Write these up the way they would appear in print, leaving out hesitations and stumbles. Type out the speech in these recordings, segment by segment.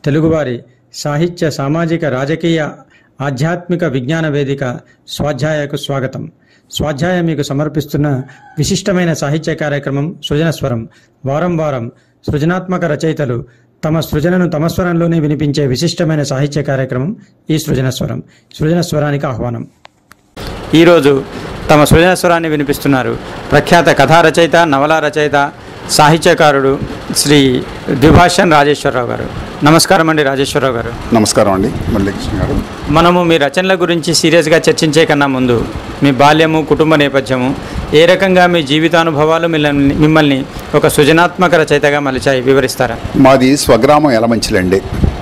తెలుగువారి సాహిత్య సామాజిక రాజకీయ ఆధ్యాత్మిక విజ్ఞాన వేదిక స్వాధ్యాయకు స్వాగతం. స్వాధ్యాయ మీకు సమర్పిస్తున్న విశిష్టమైన సాహిత్య కార్యక్రమం సృజనస్వరం. వారం వారం సృజనాత్మక రచయితలు తమ సృజనను తమ స్వరంలోనే వినిపించే విశిష్టమైన సాహిత్య కార్యక్రమం ఈ సృజనస్వరం. సృజనస్వరానికి ఆహ్వానం. ఈరోజు తమ సృజనస్వరాన్ని వినిపిస్తున్నారు ప్రఖ్యాత కథా రచయిత, నవలా రచయిత, సాహిత్యకారుడు శ్రీ ద్విభాషన్ రాజేశ్వరరావు గారు. నమస్కారం అండి రాజేశ్వరరావు గారు. నమస్కారం అండి మురళీకృష్ణ గారు. మనము మీ రచనల గురించి సీరియస్గా చర్చించే కన్నా ముందు మీ బాల్యము, కుటుంబ నేపథ్యము, ఏ రకంగా మీ జీవితానుభవాలు మిమ్మల్ని ఒక సృజనాత్మక రచయితగా మలిచాయి వివరిస్తారా? మాది స్వగ్రామం ఎలమంచిలండి.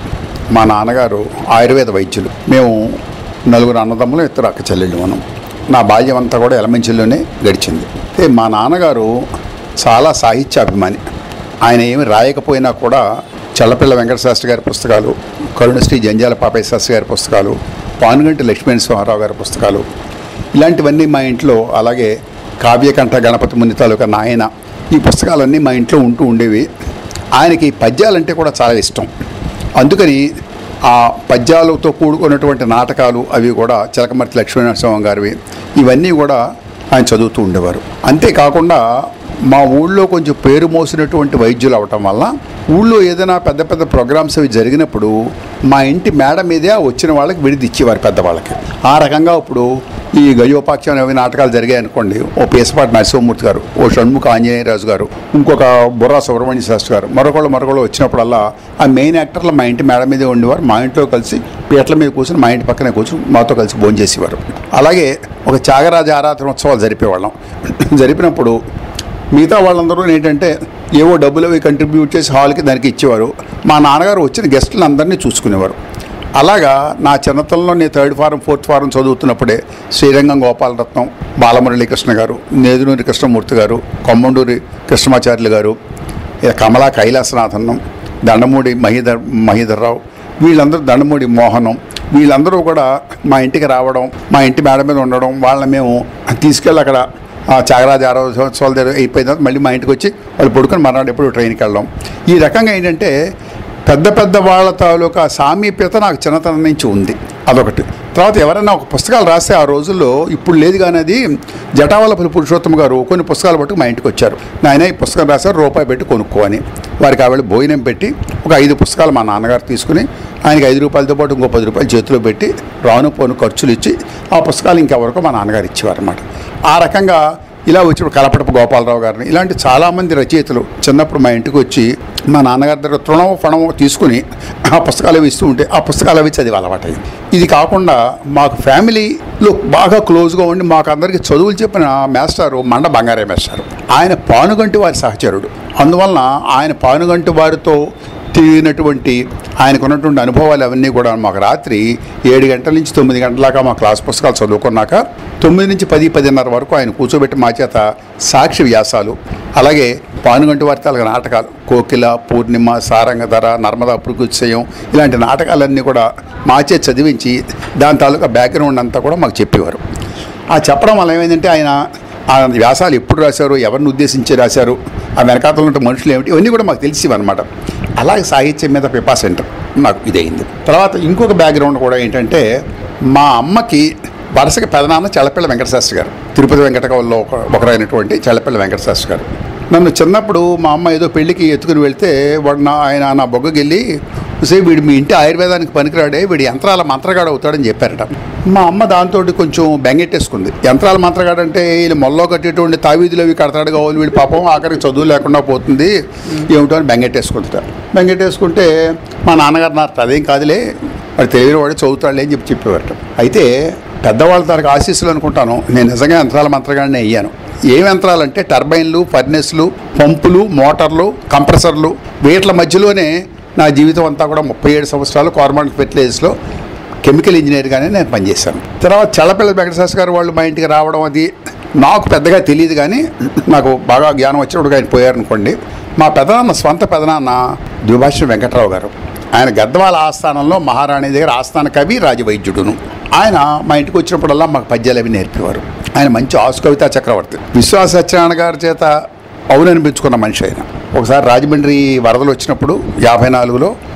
మా నాన్నగారు ఆయుర్వేద వైద్యులు. మేము నలుగురు అన్నదమ్ములు, ఇద్దరు అక్క చెల్లెళ్ళు. మనం నా బాల్యం అంతా కూడా ఎలమంచిలోనే గడిచింది. మా నాన్నగారు చాలా సాహిత్యాభిమాని. ఆయన ఏమి రాయకపోయినా కూడా చల్లపిల్ల వెంకటశాస్త్రి గారి పుస్తకాలు, కరుణశ్రీ జంజాల పాపయ్య శాస్త్రి గారి పుస్తకాలు, పానుగంటి లక్ష్మీనరసింహారావు గారి పుస్తకాలు, ఇలాంటివన్నీ మా ఇంట్లో, అలాగే కావ్యకంఠ గణపతి ముని తాలూకా నాయన, ఈ పుస్తకాలన్నీ మా ఇంట్లో ఉంటూ ఉండేవి. ఆయనకి పద్యాలంటే కూడా చాలా ఇష్టం. అందుకని ఆ పద్యాలతో కూడుకున్నటువంటి నాటకాలు అవి కూడా చిలకమర్తి లక్ష్మీనరసింహ గారివి, ఇవన్నీ కూడా ఆయన చదువుతూ ఉండేవారు. అంతేకాకుండా మా ఊళ్ళో కొంచెం పేరు మోసినటువంటి వైద్యులు అవటం వల్ల ఊళ్ళో ఏదైనా పెద్ద పెద్ద ప్రోగ్రామ్స్ అవి జరిగినప్పుడు మా ఇంటి మేడ మీదే వచ్చిన వాళ్ళకి విడిది ఇచ్చేవారు, పెద్దవాళ్ళకి. ఆ రకంగా ఇప్పుడు ఈ గజోపాఖ్యం అవి నాటకాలు జరిగాయి అనుకోండి, ఓ పేసపాటి నరసింహమూర్తి గారు, ఓ షణ్ముఖ ఆంజనేయరాజు గారు, ఇంకొక బుర్రా సుబ్రహ్మణ్య శాస్త్రి గారు, మరొకళ్ళు వచ్చినప్పుడల్లా ఆ మెయిన్ యాక్టర్లు మా ఇంటి మేడ మీదే ఉండేవారు. మా ఇంట్లో కలిసి పీటల మీద కూర్చొని మా ఇంటి పక్కనే కూర్చొని మాతో కలిసి భోజనం చేసేవారు. అలాగే ఒక త్యాగరాజ ఆరాధన ఉత్సవాలు జరిపేవాళ్ళం. జరిపినప్పుడు మిగతా వాళ్ళందరూ ఏంటంటే ఏవో డబ్బులు అవి కంట్రిబ్యూట్ చేసి హాల్కి దానికి ఇచ్చేవారు. మా నాన్నగారు వచ్చిన గెస్టులను అందరినీ చూసుకునేవారు. అలాగా నా చిన్నతనంలో నేను 3rd ఫారం 4th ఫారం చదువుతున్నప్పుడే శ్రీరంగం గోపాలరత్నం, బాలమురళీకృష్ణ గారు, నేదునూరి కృష్ణమూర్తి గారు, కొమ్మండూరి కృష్ణమాచార్యులు గారు, కమలా కైలాసనాథన్నం, దండమూడి మహీధర్రావు, వీళ్ళందరూ, దండమూడి మోహనం, వీళ్ళందరూ కూడా మా ఇంటికి రావడం, మా ఇంటి మేడ మీద ఉండడం, వాళ్ళని మేము తీసుకెళ్ళి అక్కడ త్యాగరాజ ఆరోగ్యోత్సవాలు అయిపోయిన తర్వాత మళ్ళీ మా ఇంటికి వచ్చి వాళ్ళు పడుకొని మర్నాడు ఎప్పుడు ట్రైన్కి వెళ్ళడం. ఈ రకంగా ఏంటంటే పెద్ద పెద్ద వాళ్ళ తాలూకా సామీప్యత నాకు చిన్నతనం నుంచి ఉంది. అదొకటి. తర్వాత ఎవరైనా ఒక పుస్తకాలు రాస్తే ఆ రోజుల్లో, ఇప్పుడు లేదు కానీ, అది జటావల్లపల్లి పురుషోత్తమ గారు కొన్ని పుస్తకాలు పట్టుకు మా ఇంటికి వచ్చారు. ఆయన ఈ పుస్తకం రాశారు, రూపాయి పెట్టి కొనుక్కో అని. వారికి ఆవిడ భోజనం పెట్టి ఒక 5 పుస్తకాలు మా నాన్నగారు తీసుకుని ఆయనకి 5 రూపాయలతో పాటు ఇంకో 10 రూపాయలు చేతిలో పెట్టి రాను పోను ఖర్చులు ఇచ్చి ఆ పుస్తకాలు ఇంకెవరికో మా నాన్నగారు ఇచ్చేవారు అన్నమాట. ఆ రకంగా ఇలా వచ్చినప్పుడు కలపటపు గోపాలరావు గారిని, ఇలాంటి చాలామంది రచయితలు చిన్నప్పుడు మా ఇంటికి వచ్చి మా నాన్నగారి దగ్గర తృణమో ఫణమో తీసుకుని ఆ పుస్తకాలు అవి ఇస్తూ ఉంటే ఆ పుస్తకాలు అవి చదివి అలవాటైంది. ఇది కాకుండా మాకు ఫ్యామిలీలో బాగా క్లోజ్గా ఉండి మాకు అందరికీ చదువులు చెప్పిన మాస్టారు మండ బంగారే మాస్టారు. ఆయన పానుగంటి వారి సహచరుడు. అందువలన ఆయన పానుగంటి వారితో తిరిగినటువంటి ఆయనకు ఉన్నటువంటి అనుభవాలు అవన్నీ కూడా మాకు రాత్రి 7 గంటల నుంచి 9 గంటల దాకా మా క్లాస్ పుస్తకాలు చదువుకున్నాక 9 నుంచి 10, 10:30 వరకు ఆయన కూర్చోబెట్టి మా చేత సాక్షి వ్యాసాలు, అలాగే పానుగంటి వారి తాలూకా నాటకాలు, కోకిల, పూర్ణిమ, సారంగధర, నర్మదా పురుకుత్సయం, ఇలాంటి నాటకాలన్నీ కూడా మా చేత చదివించి దాని తాలూకా బ్యాక్గ్రౌండ్ అంతా కూడా మాకు చెప్పేవారు. ఆ చెప్పడం వల్ల ఏమైందంటే ఆయన ఆ వ్యాసాలు ఎప్పుడు రాశారు, ఎవరిని ఉద్దేశించి రాశారు, ఆ వెనకాతలు ఉంటే మనుషులు ఏమిటి, ఇవన్నీ కూడా మాకు తెలిసివన్నమాట. అలాగే సాహిత్యం మీద పిపా సెంటర్ నాకు ఇదైంది. తర్వాత ఇంకొక బ్యాక్గ్రౌండ్ కూడా ఏంటంటే, మా అమ్మకి వరుసగా పెదనాన్న చల్లపిల్ల వెంకటశాస్త్రి గారు, తిరుపతి వెంకటకవుల్లో ఒకరైనటువంటి చల్లపిల్ల వెంకటశాస్త్రి గారు. నన్ను చిన్నప్పుడు మా అమ్మ ఏదో పెళ్ళికి ఎత్తుకుని వెళ్తే ఆయన నా బొగ్గకి వెళ్ళి, వీడు మీ ఇంటి ఆయుర్వేదానికి పనికిరాడే, వీడు యంత్రాల మంత్రగాడు అవుతాడని చెప్పారట. మా అమ్మ దాంతో కొంచెం బెంగెట్టేసుకుంది. యంత్రాల మంత్రగాడు అంటే వీళ్ళు మొల్లో కట్టేటువంటి తావీదులు అవి కడతాడు కావాలి, వీడు పాపం ఆఖరికి చదువు లేకుండా పోతుంది ఏమిటో అని బెంగెట్టేసుకుంటే మా నాన్నగారు నాకు అదేం కాదులే, వాడు తెలియని వాడు చదువుతాడులే అని చెప్పేవారట. అయితే పెద్దవాళ్ళ తనకు ఆశీస్సులు అనుకుంటాను, నేను నిజంగా యంత్రాల మంత్రగాడిని అయ్యాను. ఏ యంత్రాలంటే టర్బైన్లు, ఫర్నెస్లు, పంపులు, మోటార్లు, కంప్రెసర్లు, వీటి మధ్యలోనే నా జీవితం అంతా కూడా 37 సంవత్సరాలు కార్బన్ ఫెర్టిలైజర్స్లో కెమికల్ ఇంజనీర్గానే నేను పనిచేశాను. తర్వాత చల్లపిల్ల వెంకటశాస్త్రి గారు వాళ్ళు మా ఇంటికి రావడం అది నాకు పెద్దగా తెలియదు, కానీ నాకు బాగా జ్ఞానం వచ్చినప్పుడు ఆయన పోయారనుకోండి. మా పెదనాన్న, స్వంత పెదనాన్న ద్విభాషన్ వెంకటరావు గారు, ఆయన గద్వాల ఆస్థానంలో మహారాణి దగ్గర ఆస్థాన కవి, రాజవైద్యుడును. ఆయన మా ఇంటికి వచ్చినప్పుడల్లా మాకు పద్యాలు అవి నేర్పేవారు. ఆయన మంచి ఆసు కవితా చక్రవర్తి. విశ్వాస సత్యనారాయణ గారి చేత అవుననిపించుకున్న మనిషి ఆయన. ఒకసారి రాజమండ్రి వరదలు వచ్చినప్పుడు 54లో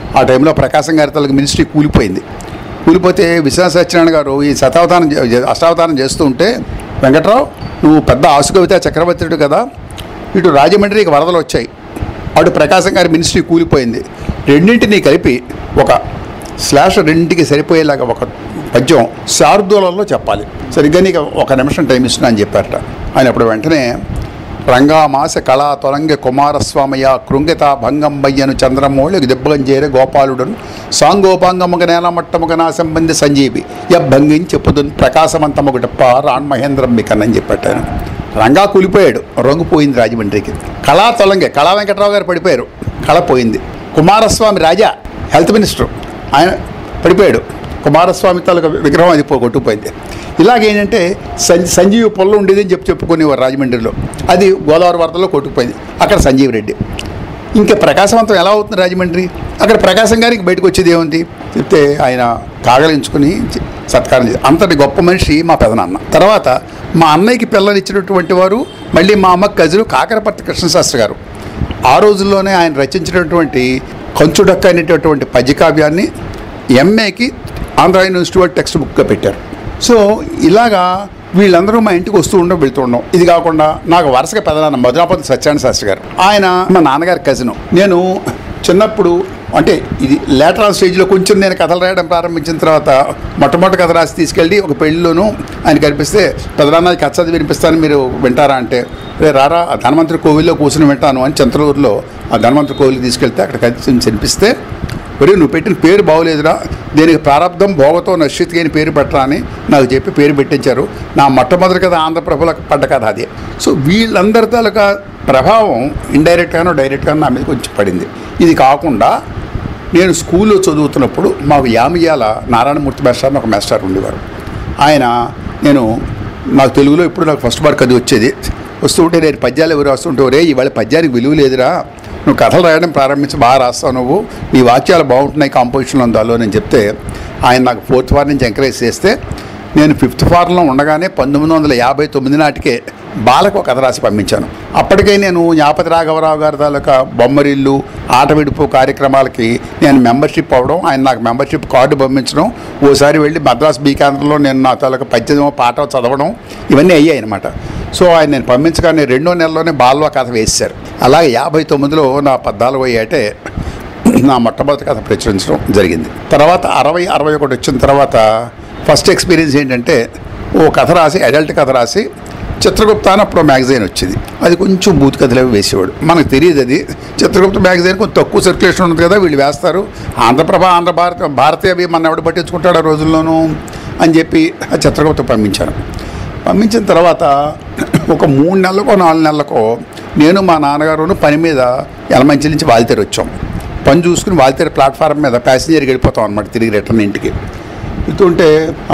ఆ టైంలో ప్రకాశం గారి తలకు మినిస్ట్రీ కూలిపోతే విశ్వనాథ సత్యనారాయణ గారు ఈ అష్టావతారం చేస్తూ ఉంటే, వెంకట్రావు నువ్వు పెద్ద ఆసుకవిత చక్రవర్తుడు కదా, ఇటు రాజమండ్రికి వరదలు వచ్చాయి, అటు ప్రకాశం గారి మినిస్ట్రీ కూలిపోయింది, రెండింటినీ కలిపి ఒక స్లాష్ రెండింటికి సరిపోయేలాగా ఒక పద్యం శార్దూలంలో చెప్పాలి, సరిగ్గా నీకు 1 నిమిషం టైం ఇస్తున్నా అని చెప్పారట. ఆయన అప్పుడు వెంటనే రంగామాస కళా తొలంగ కుమారస్వామయ్య కృంగిత భంగంబయ్యను చంద్రమౌళికి దెబ్బగంజేరే గోపాలుడును సాంగోపాంగముగ నేలమట్టముగ నా సంబంధి సంజీవి యభంగిని చెప్పుదును ప్రకాశవంతముగ టప్ప రాణ్ మహేంద్రం మికన్ అని చెప్పాను. రంగా కూలిపోయాడు, రంగు పోయింది రాజమండ్రికి. కళా తొలంగే కళా వెంకట్రావు గారు పడిపోయారు, కళ పోయింది. కుమారస్వామి రాజా హెల్త్ మినిస్టర్ ఆయన పడిపోయాడు, కుమారస్వామి తాలూకా విగ్రహం అది కొట్టుకుపోయింది. ఇలాగేంటంటే సంజీవి పొల్ల ఉండేది అని చెప్పుకునేవారు రాజమండ్రిలో, అది గోదావరి వరదలో కొట్టుకుపోయింది. అక్కడ సంజీవ్ రెడ్డి. ఇంకా ప్రకాశవంతం ఎలా అవుతుంది రాజమండ్రి? అక్కడ ప్రకాశం గారికి బయటకు వచ్చేది ఏముంది చెప్తే ఆయన కాగలించుకుని సత్కారం చేసి, అంతటి గొప్ప మనిషి మా పెదనాన్న. తర్వాత మా అన్నయ్యకి పిల్లనిచ్చినటువంటి వారు మళ్ళీ మా అమ్మకి కజిను కాకరపర్తి కృష్ణశాస్త్రి గారు. ఆ రోజుల్లోనే ఆయన రచించినటువంటి కంచుడక్క అనేటటువంటి పద్యకావ్యాన్ని ఎంఏకి ఆంధ్ర యూనివర్సిటీ టెక్స్ట్ బుక్గా పెట్టారు. సో ఇలాగా వీళ్ళందరూ మా ఇంటికి వస్తూ వెళ్తూ ఉండడం. ఇది కాకుండా నాకు వరుసగా పెదనాన్న మధురాపతి సత్యనారాయణ శాస్త్రి గారు, ఆయన మా నాన్నగారి కజిను. నేను చిన్నప్పుడు అంటే ఇది లేటర్ ఆన్ స్టేజ్లో కొంచెం నేను కథలు రాయడం ప్రారంభించిన తర్వాత మొట్టమొదటి కథ రాసి తీసుకెళ్ళి ఒక పెళ్ళిలోనూ ఆయన కనిపిస్తే, పెదనాన్న కథ చదివి వినిపిస్తాను మీరు వింటారా అంటే, రారా ధనవంతరి కోవిల్లో కూర్చుని వింటాను అని చంద్రూరులో ఆ ధనవంతరి కోవిల్కి తీసుకెళ్తే అక్కడ కథ వినిపిస్తే, ఒరే నువ్వు పెట్టిన పేరు బాగోలేదురా, దీనికి ప్రారంభం భోగతో నశ్చితికి అని పేరు పెట్టరా అని నాకు చెప్పి పేరు పెట్టించారు. నా మొట్టమొదటి కథ ఆంధ్రప్రభలో పడ్డ కథ అదే. సో వీళ్ళందరి తాలూకా ప్రభావం ఇండైరెక్ట్గానో డైరెక్ట్గానో నా మీద కొంచెం పడింది. ఇది కాకుండా నేను స్కూల్లో చదువుతున్నప్పుడు మాకు యామియాల నారాయణమూర్తి మాస్టర్ అని ఒక మాస్టర్ ఉండేవారు. ఆయన నాకు తెలుగులో ఇప్పుడు నాకు ఫస్ట్ మార్క్ అది వచ్చేది. వస్తూ ఉంటే నేను పద్యాలు ఎవరు రాస్తుంటే, ఒరే ఇవాళ పద్యానికి విలువ లేదురా, నువ్వు కథలు రాయడం ప్రారంభించి బాగా రాస్తావు, నువ్వు నీ వాక్యాలు బాగుంటున్నాయి కాంపోజిషన్లో ఉందాలో అని చెప్తే, ఆయన నాకు 4th ఫార్ నుంచి ఎంకరేజ్ చేస్తే నేను 5th ఫార్లో ఉండగానే 1959 నాటికే బాలకు కథ రాసి పంపించాను. అప్పటికే నేను జ్ఞాపతి రాఘవరావు గారి తాలూకా బొమ్మరిల్లు ఆట విడుపు కార్యక్రమాలకి నేను మెంబర్షిప్ అవ్వడం, ఆయన నాకు మెంబర్షిప్ కార్డు పంపించడం, ఓసారి వెళ్ళి మద్రాస్ బీ కేంద్రంలో నేను నా తాలూకా పద్యమో పాట చదవడం, ఇవన్నీ అయ్యాయి అనమాట. సో ఆయన నేను పంపించగానే 2వ నెలలోనే బాల్వా కథ వేశారు. అలాగే 59లో నా 14వ ఏటే నా మొట్టమొదటి కథ ప్రచురించడం జరిగింది. తర్వాత 60-61 వచ్చిన తర్వాత ఫస్ట్ ఎక్స్పీరియన్స్ ఏంటంటే, ఓ కథ రాసి అడల్ట్ కథ రాసి చిత్రగుప్త అని అప్పుడు మ్యాగజైన్ వచ్చేది, అది కొంచెం బూత్ కథలు అవి వేసేవాడు, మనకు తెలియదు అది. చిత్రగుప్త మ్యాగజైన్ కొంచెం తక్కువ సర్క్యులేషన్ ఉంటుంది కదా, వీళ్ళు వేస్తారు, ఆంధ్రప్రభ భారతీయ అవి మన ఎవడు పట్టించుకుంటాడు ఆ రోజుల్లోనూ అని చెప్పి ఆ చిత్రగుప్త పంపించిన తర్వాత ఒక 3 నెలలకో 4 నెలలకో నేను మా నాన్నగారు పని మీద యలమంచి నుంచి వాల్తేరు వచ్చాం. పని చూసుకుని వాల్తేరు ప్లాట్ఫారం మీద ప్యాసింజర్కి వెళ్ళిపోతాం అనమాట, తిరిగి రిటర్న్ ఇంటికి వెళ్తుంటే,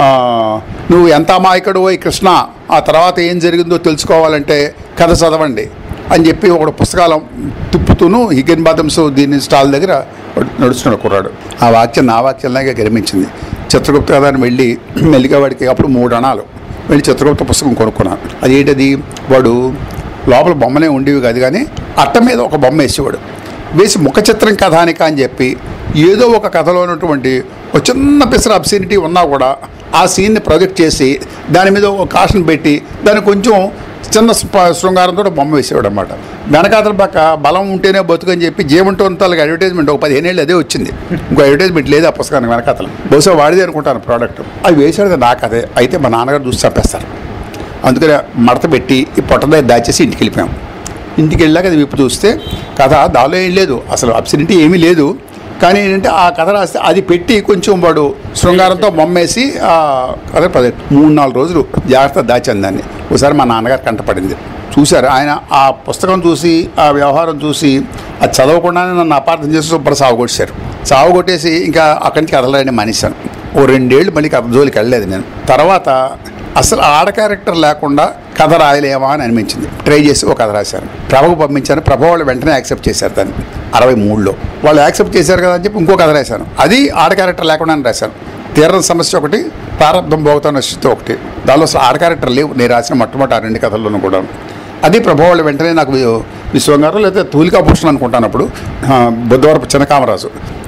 నువ్వు ఎంత అమాయకుడు ఓ కృష్ణ, ఆ తర్వాత ఏం జరిగిందో తెలుసుకోవాలంటే కథ చదవండి అని చెప్పి ఒక పుస్తకాలు తిప్పుతూను హిగ్గన్ బాదమ్స్ దీని స్టాల్ దగ్గర నడుస్తున్నాడు కుర్రాడు. ఆ వాక్యం నా వాక్యంలాగే గర్మించింది. చిత్రగుప్త కథ అని వెళ్ళి మెల్లిగా వాడికి అప్పుడు 3 అణాలు వెళ్ళి చిత్రగుప్త పుస్తకం కొనుక్కున్నాను. అది ఏంటది, వాడు లోపల బొమ్మలే ఉండేవి కాదు కానీ అట్ట మీద ఒక బొమ్మ వేసేవాడు, వేసి ముఖ చిత్రం కథానిక అని చెప్పి ఏదో ఒక కథలో ఉన్నటువంటి ఒక చిన్న పిసర అబ్సినిటీ ఉన్నా కూడా ఆ సీన్ని ప్రొజెక్ట్ చేసి దాని మీద ఒక కాషన్ పెట్టి దాన్ని కొంచెం చిన్న శృంగారంతో బొమ్మ వేసేవాడు అనమాట. వెనకాతల పక్క బలం ఉంటేనే బతుకని చెప్పి జీవంతోంతాలకు అడ్వర్టైజ్మెంట్ ఒక 15 ఏళ్ళు అదే వచ్చింది, ఇంకో అడ్వర్టైజ్మెంట్ లేదు ఆ పుస్తకానికి వెనకాతలు, బహుశా వాడిదే అనుకుంటాను ప్రోడక్ట్. అది వేసాడు నాకు అదే. అయితే మా నాన్నగారు చూసి చంపేస్తారు, అందుకని మడత పెట్టి ఈ పొట్టదా దాచేసి ఇంటికి వెళ్ళిపోయాం. ఇంటికి వెళ్ళాక అది విప్పు చూస్తే కథ దానిలో ఏం లేదు, అసలు అబ్సినిటీ ఏమీ లేదు. కానీ ఏంటంటే ఆ కథ రాస్తే అది పెట్టి కొంచెం వాడు శృంగారంతో బొమ్మేసి కథ 3-4 రోజులు జాగ్రత్త దాచాను దాన్ని. ఒకసారి మా నాన్నగారు కంటపడింది, చూశారు ఆయన. ఆ పుస్తకం చూసి ఆ వ్యవహారం చూసి అది చదవకుండానే నన్ను అపార్థం చేసి సూపర్ సాగుకొట్టేసి ఇంకా అక్కడి నుంచి కథలు రాయడం మానేశాను. ఓ 2 ఏళ్ళు మళ్ళీ కథ జోలికి వెళ్ళలేదు నేను. తర్వాత అసలు ఆడ క్యారెక్టర్ లేకుండా కథ రాయలేమా అని అనిపించింది, ట్రై చేసి ఒక కథ రాశాను, ప్రభకు పంపించాను. ప్రభ వాళ్ళు వెంటనే యాక్సెప్ట్ చేశారు దాన్ని. 63లో వాళ్ళు యాక్సెప్ట్ చేశారు కదా అని చెప్పి ఇంకో కథ రాశాను, అది ఆడ క్యారెక్టర్ లేకుండా రాశాను. తీరని సమస్య ఒకటి, ప్రారంభం భోగతో నశిస్తూ ఒకటి. దానిలో అసలు ఆడ క్యారెక్టర్ లేవు నేను రాసిన మొట్టమొదటి 2 కథల్లోనూ కూడా. అది ప్రభ వాళ్ళు వెంటనే నాకు విశ్వం గారు లేదా తూలికాభూషణ్ అనుకుంటాను అప్పుడు బుద్ధవరపు చిన్నకామరాజు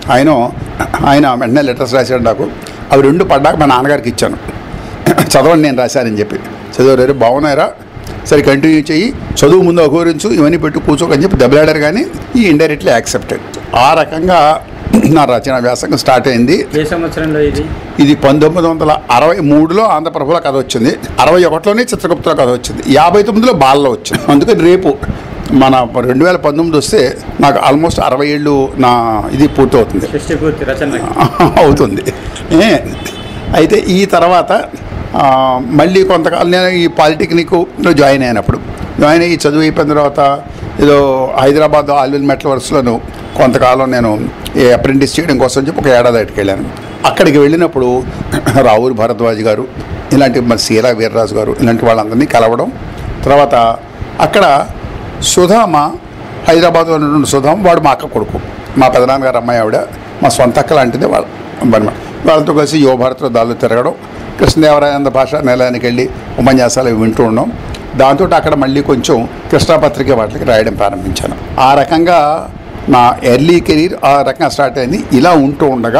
ఆయన వెంటనే లెటర్స్ రాశాడు నాకు. అవి 2 పడ్డాక మా నాన్నగారికి ఇచ్చాను. చదవండి నేను రాశానని చెప్పి. చదివారు, బాగున్నాయరా, సరే కంటిన్యూ చెయ్యి, చదువు ముందు అఘోరించు, ఇవన్నీ పెట్టి కూర్చోకని చెప్పి దెబ్బలాడారు. కానీ ఈ ఇండైరెక్ట్లీ యాక్సెప్టెడ్. ఆ రకంగా నా రచన వ్యాసంగం స్టార్ట్ అయింది. ఏ సంవత్సరంలో ఇది? ఇది 1963లో ఆంధ్రప్రభలో కథ వచ్చింది, 61లోనే చిత్రగుప్తలో కథ వచ్చింది, 59లో బాలలో వచ్చింది. అందుకని రేపు మన 2019 వస్తే నాకు ఆల్మోస్ట్ 60 ఏళ్ళు నా ఇది పూర్తి అవుతుంది, అవుతుంది. అయితే ఈ తర్వాత మళ్ళీ కొంతకాలం నేను ఈ పాలిటెక్నిక్లో జాయిన్ అయ్యి చదువు అయిపోయిన తర్వాత ఏదో హైదరాబాద్ ఆల్విల్ మెటల్ వర్క్స్లోను కొంతకాలం నేను అప్రెంటిస్ చేయడం కోసం చెప్పి ఒక ఏడాది అటుకు వెళ్ళాను. అక్కడికి వెళ్ళినప్పుడు రావుల భరద్వాజ్ గారు, ఇలాంటి మన సీలా వీర్రాజు గారు, ఇలాంటి వాళ్ళందరినీ కలవడం. తర్వాత అక్కడ సుధామ, హైదరాబాద్లో ఉన్నటువంటి సుధామ, వాడు మా అక్క కొడుకు, మా పెదనాన్నగారు అమ్మాయి ఆవిడ, మా సొంత అక్క లాంటిది వాళ్ళతో కలిసి యువభారత్లో దాళ్ళు తిరగడం, కృష్ణదేవరాయంద భాషా నిలయానికి వెళ్ళి ఉపన్యాసాలు వింటూ ఉండడం. దాంతో అక్కడ మళ్ళీ కొంచెం కృష్ణాపత్రిక వాటికి రాయడం ప్రారంభించాను. ఆ రకంగా నా ఎర్లీ కెరీర్ ఆ రకంగా స్టార్ట్ అయింది. ఇలా ఉంటూ ఉండగా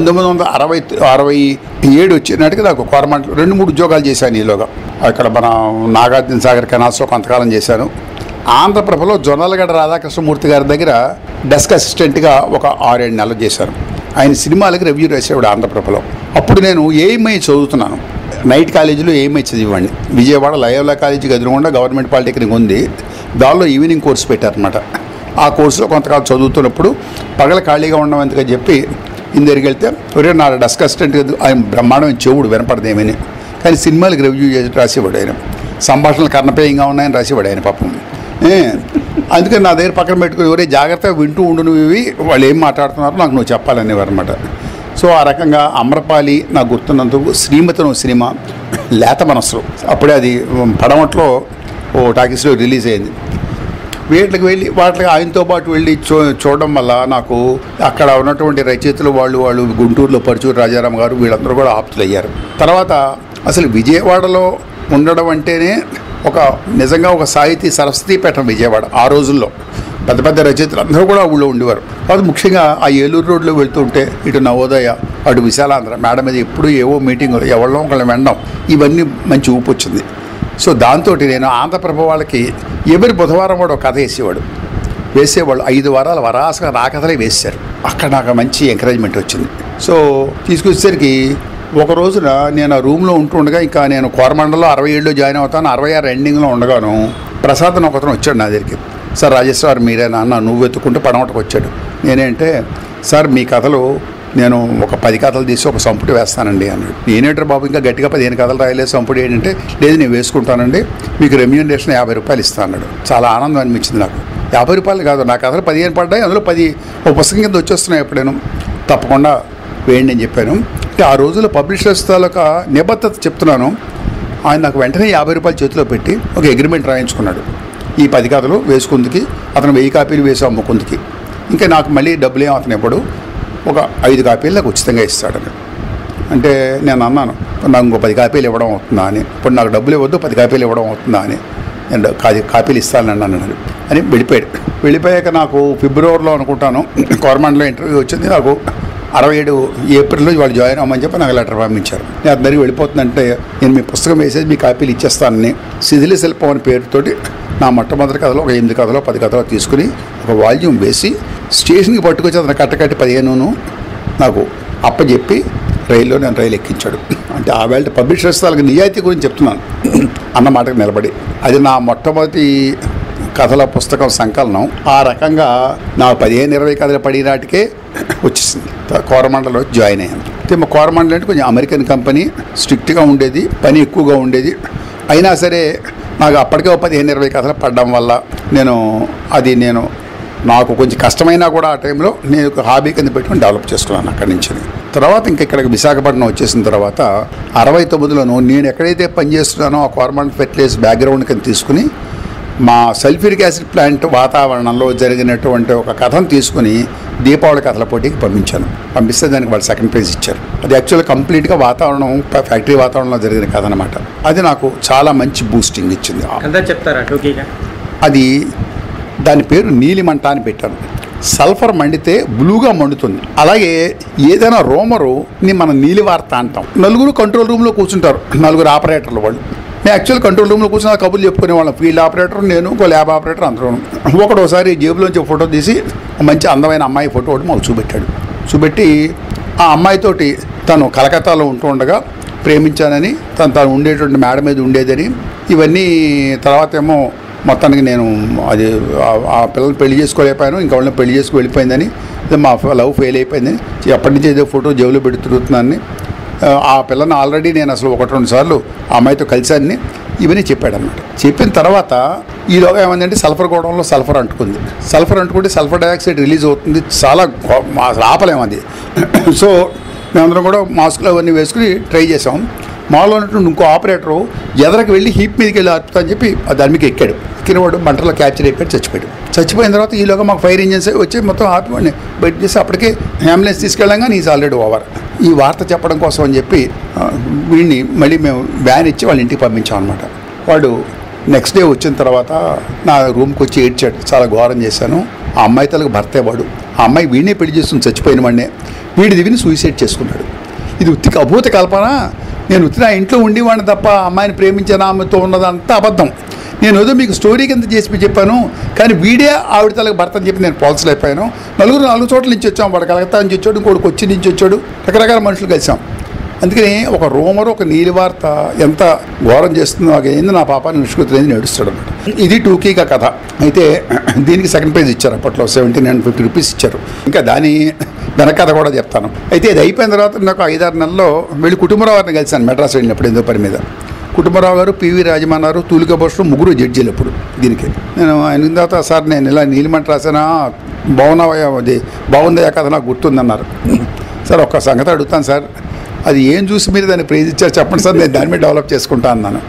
1967 వచ్చినట్టుగా నాకు కోరమంటలో 2-3 ఉద్యోగాలు చేశాను. ఈలోగా అక్కడ మన నాగార్జున సాగర్ కెనాల్స్లో కొంతకాలం చేశాను. ఆంధ్రప్రభలో జొన్నలగడ్డ రాధాకృష్ణమూర్తి గారి దగ్గర డెస్క్ అసిస్టెంట్గా ఒక 6-7 నెలలు చేశాను. ఆయన సినిమాలకి రివ్యూ రాసేవాడు ఆంధ్రప్రభలో. అప్పుడు నేను ఏఎంఐ చదువుతున్నాను, నైట్ కాలేజీలో ఏఎంఐ చదివాడిని. విజయవాడ లయోలా కాలేజీకి ఎదురుగుండా గవర్నమెంట్ పాలిటెక్నిక్ ఉంది, దానిలో ఈవినింగ్ కోర్సు పెట్టారనమాట. ఆ కోర్సులో కొంతకాలం చదువుతున్నప్పుడు పగల ఖాళీగా ఉండమంతగా చెప్పి ఇందరికి వెళ్తే ఒరే నా డెస్క్ అసిస్టెంట్ ఆయన బ్రహ్మాండమైన చెవుడు వినపడదేమని, కానీ సినిమాలకు రివ్యూ చేసి రాసేవాడు ఆయన. సంభాషణలు కర్ణపేయంగా ఉన్నాయని రాసేవాడు ఆయన పాపం. అందుకని నా దగ్గర పక్కన పెట్టుకుని ఎవరే జాగ్రత్తగా వింటూ ఉండు, నువ్వు ఇవి వాళ్ళు ఏం మాట్లాడుతున్నారో నాకు నువ్వు చెప్పాలనేవారు అనమాట. సో ఆ రకంగా అమ్రపాలి నాకు గుర్తున్నందుకు శ్రీమతి సినిమా లేత మనస్సులో అప్పుడే అది పడమట్లో ఓ టాకీస్లో రిలీజ్ అయింది. వాటికి ఆయనతో పాటు వెళ్ళి చూడడం వల్ల నాకు అక్కడ ఉన్నటువంటి రచయితలు వాళ్ళు గుంటూరులో పరుచూరు రాజారాం గారు వీళ్ళందరూ కూడా ఆప్తులు అయ్యారు. తర్వాత అసలు విజయవాడలో ఉండడం అంటేనే నిజంగా ఒక సాహితీ సరస్వతీపీఠం విజయవాడ. ఆ రోజుల్లో పెద్ద పెద్ద రచయితలు అందరూ కూడా ఊళ్ళో ఉండేవారు. అది ముఖ్యంగా ఆ ఏలూరు రోడ్లో వెళ్తుంటే ఇటు నవోదయ, అటు విశాలాంధ్ర, మేడం మీద ఎప్పుడు ఏవో మీటింగులు, ఎవరిలో ఒకళ్ళని వెండం, ఇవన్నీ మంచి ఊపు వచ్చింది. సో దాంతో నేను ఆంధ్రప్రభ వాళ్ళకి ఎవరి బుధవారం వాడు ఒక కథ వేసేవాళ్ళు 5 వారాలు వరాసగా నా కథలే వేశారు. అక్కడ నాకు మంచి ఎంకరేజ్మెంట్ వచ్చింది. సో తీసుకొచ్చేసరికి ఒక రోజున నేను ఆ రూమ్లో ఉంటుండగా, ఇంకా నేను కోరమండలో 67లో జాయిన్ అవుతాను, 66 ఎండింగ్లో ఉండగాను ప్రసాద్ అని ఒకతను వచ్చాడు నా దగ్గరికి. సార్ రాజేశ్వర్ మీరేనా అన్న, నువ్వు వెతుక్కుంటే పడమటకు వచ్చాడు. నేనేంటే సార్ మీ కథలు నేను ఒక 10 కథలు తీసి ఒక సంపుటి వేస్తానండి అన్నాడు. నేనేంటారు బాబు ఇంకా గట్టిగా 15 కథలు రాయలేదు, సంపుటి ఏంటంటే లేదు నేను వేసుకుంటానండి, మీకు రెమ్యూనరేషన్ 50 రూపాయలు ఇస్తాను అన్నాడు. చాలా ఆనందం అనిపించింది నాకు. 50 రూపాయలు కాదు, నా కథలు 15 పడ్డాయి, అందులో 10 ఒక పుస్తకం కింద వచ్చేస్తున్నాయి. ఎప్పుడైనా తప్పకుండా వేయండి అని చెప్పాను. అంటే ఆ రోజుల్లో పబ్లిషర్స్ తాలూకా నిబద్ధత చెప్తున్నాను. ఆయన నాకు వెంటనే 50 రూపాయలు చేతిలో పెట్టి ఒక అగ్రిమెంట్ రాయించుకున్నాడు. ఈ 10 కథలు వేసుకుందికి అతను 1000 కాపీలు వేసి అమ్ముకుందికి, ఇంకా నాకు మళ్ళీ డబ్బులేం అతను ఇవ్వడు, ఒక 5 కాపీలు నాకు ఉచితంగా ఇస్తాడని. అంటే నేను అన్నాను నాకు ఇంకో 10 కాపీలు ఇవ్వడం అవుతుందా అని. ఇప్పుడు నాకు డబ్బులు ఇవ్వద్దు, 10 కాపీలు ఇవ్వడం అవుతుందా అని. నేను 10 కాపీలు ఇస్తానని అన్నాను అని వెళ్ళిపోయాడు. వెళ్ళిపోయాక నాకు ఫిబ్రవరిలో అనుకుంటాను కోరమండలో ఇంటర్వ్యూ వచ్చింది. నాకు 67 ఏప్రిల్లో వాళ్ళు జాయిన్ అవ్వమని చెప్పి నాకు లెటర్ పంపించారు. నేను అందరికీ వెళ్ళిపోతుందంటే నేను మీ పుస్తకం వేసేసి మీ కాపీలు ఇచ్చేస్తానని శిథిల శిల్పం అనే పేరుతోటి నా మొట్టమొదటి కథలో ఒక 8 కథలో 10 కథలో తీసుకుని ఒక వాల్యూమ్ వేసి స్టేషన్కి పట్టుకొచ్చి అతను కట్టకట్టి 15 నాకు అప్పచెప్పి రైల్లో నేను రైలు ఎక్కించాడు. అంటే ఆ వేళ పబ్లిషర్స్ వాళ్ళకి నిజాయితీ గురించి చెప్తున్నాను అన్న మాటకు నిలబడి. అది నా మొట్టమొదటి కథల పుస్తకం సంకలనం. ఆ రకంగా నా 15-20 కథలు పడి నాటికే వచ్చేసింది. కోరమండలో జాయిన్ అయ్యాను. అయితే మా కోరమండల్ అంటే కొంచెం అమెరికన్ కంపెనీ, స్ట్రిక్ట్గా ఉండేది, పని ఎక్కువగా ఉండేది. అయినా సరే నాకు అప్పటికే 15-20 కథలు పడడం వల్ల నేను నాకు కొంచెం కష్టమైనా కూడా ఆ టైంలో నేను ఒక హాబీ కింద పెట్టుకుని డెవలప్ చేసుకున్నాను అక్కడి నుంచి. తర్వాత ఇక్కడికి విశాఖపట్నం వచ్చేసిన తర్వాత 69లోను నేను ఎక్కడైతే పనిచేస్తున్నానో ఆ కోరమండల్ ఫెర్టిలైజర్స్ బ్యాక్గ్రౌండ్ కింద తీసుకుని మా సల్ఫ్యూరిక్ యాసిడ్ ప్లాంట్ వాతావరణంలో జరిగినటువంటి ఒక కథను తీసుకుని దీపావళి కథల పోటీకి పంపిస్తే దానికి వాళ్ళు 2nd ప్రైజ్ ఇచ్చారు. అది యాక్చువల్గా కంప్లీట్గా వాతావరణం, ఫ్యాక్టరీ వాతావరణంలో జరిగిన కథ అనమాట. అది నాకు చాలా మంచి బూస్టింగ్ ఇచ్చింది. చెప్తారా? అది దాని పేరు నీలిమంట అని పెట్టాను. సల్ఫర్ మండితే బ్లూగా మండుతుంది. అలాగే ఏదైనా రోమరుని మనం నీలివార్త అంటాం. నలుగురు కంట్రోల్ రూమ్లో కూర్చుంటారు, నలుగురు ఆపరేటర్లు వాళ్ళు. మేము యాక్చువల్ కంట్రోల్ రూమ్లో కూర్చున్న కబుర్లు చెప్పుకునే వాళ్ళం. ఫీల్డ్ ఆపరేటర్, నేను, ఒక ల్యాబ్ ఆపరేటర్ అందరూ. ఒకటోసారి జేబులోంచి ఫోటో తీసి మంచి అందమైన అమ్మాయి ఫోటో ఒకటి మాకు చూపెట్టాడు. చూపెట్టి ఆ అమ్మాయితోటి తను కలకత్తాలో ఉంటూ ఉండగా ప్రేమించానని, తను ఉండేటువంటి మేడ మీద ఉండేదని, ఇవన్నీ తర్వాత ఏమో మొత్తానికి నేను అది ఆ పిల్లల్ని పెళ్లి చేసుకోలేకపోయాను, ఇంకా వాళ్ళని పెళ్లి చేసుకు వెళ్ళిపోయిందని, మా లవ్ ఫెయిల్ అయిపోయిందని, ఎప్పటి నుంచి ఏదో ఫోటో జేబులో పెట్టి తిరుగుతున్నానని, ఆ పిల్లని ఆల్రెడీ నేను అసలు 1-2 సార్లు ఆ అమ్మాయితో కలిశానని ఇవన్నీ చెప్పాడన్నమాట. చెప్పిన తర్వాత ఈలోగా ఏమైందంటే సల్ఫర్ గోడంలో సల్ఫర్ అంటుకుంది. సల్ఫర్ అంటుకుంటే సల్ఫర్ డైఆక్సైడ్ రిలీజ్ అవుతుంది. చాలా ఆపలేము అది. సో మేమందరం కూడా మాస్కులు అవన్నీ వేసుకుని ట్రై చేసాం. మాలో ఉన్నటువంటి ఇంకో ఆపరేటరు ఎదరకు వెళ్ళి హీప్ మీదకి వెళ్ళి ఆపుతా అని చెప్పి దాని మీద ఎక్కాడు. ఎక్కినవాడు మంటలో క్యాప్చర్ అయిపోయాడు, చచ్చిపోయాడు. చచ్చిపోయిన తర్వాత ఈలోగా మాకు ఫైర్ ఇంజిన్స్ వచ్చి మొత్తం ఆపివాడిని బయట చేసి అప్పటికే అంబులెన్స్ తీసుకెళ్ళాం, కానీ ఈజ్ ఆల్రెడీ ఓవర్. ఈ వార్త చెప్పడం కోసం అని చెప్పి వీడిని మళ్ళీ మేము వ్యాన్ ఇచ్చి వాళ్ళ ఇంటికి పంపించాం అనమాట. వాడు నెక్స్ట్ డే వచ్చిన తర్వాత నా రూమ్కి వచ్చి ఏడ్చాడు, చాలా ఘోరం చేశాను. ఆ అమ్మాయి తలకు భర్తే వాడు. ఆ అమ్మాయి వీడినే పెళ్లి చేస్తుంది, చచ్చిపోయిన వాడినే. వీడిది విని సూసైడ్ చేసుకున్నాడు. ఇది ఉత్తికి అభూత కల్పన. నేను ఉత్తి నా ఇంట్లో ఉండేవాడిని తప్ప అమ్మాయిని ప్రేమించిన ఆమెతో ఉన్నదంతా అబద్ధం. నేను ఏదో మీకు స్టోరీ కింద చేసి చెప్పాను, కానీ వీడే ఆవిడ తలకు భర్త అని చెప్పి నేను పోల్చలేకపోయాను. 4 చోట్ల నుంచి వచ్చాం. వాడు కలకత్తా నుంచి వచ్చాడు, ఇంకోటి కొచ్చి నుంచి వచ్చాడు, రకరకాల మనుషులు కలిసాం. అందుకని ఒక రోమరు, ఒక నీలివార్త ఎంత ఘోరం చేస్తుందో నాకు ఏంది, నా పాపాన్ని నిష్కృతి నడుస్తాడు అనమాట. ఇది టూకీగా కథ. అయితే దీనికి సెకండ్ ప్రైజ్ ఇచ్చారు అప్పట్లో, 1750 రూపీస్ ఇచ్చారు. ఇంకా దాని వెనక కథ కూడా చెప్తాను. అయితే ఇది అయిపోయిన తర్వాత నాకు 5-6 నెలల్లో వెళ్ళి కుటుంబరావు గారిని కలిశాను మెడ్రాస్ వెళ్ళినప్పుడు ఏదో పని మీద. కుటుంబరావు గారు, పివి రాజమన్నారు, తూలిక బోస్టు, 3 జడ్జీలు ఇప్పుడు దీనికి. నేను ఆయన తర్వాత సార్ నేను ఇలా నీలిమంట రాసానా, అది బాగుందయ్యా కథ నాకు గుర్తుందన్నారు. సార్ ఒక్క సంగతి అడుగుతాను సార్, అది ఏం చూసి మీరు దాన్ని ప్రైజ్ ఇచ్చారు చెప్పండి సార్, నేను దాని మీద డెవలప్ చేసుకుంటా అన్నాను.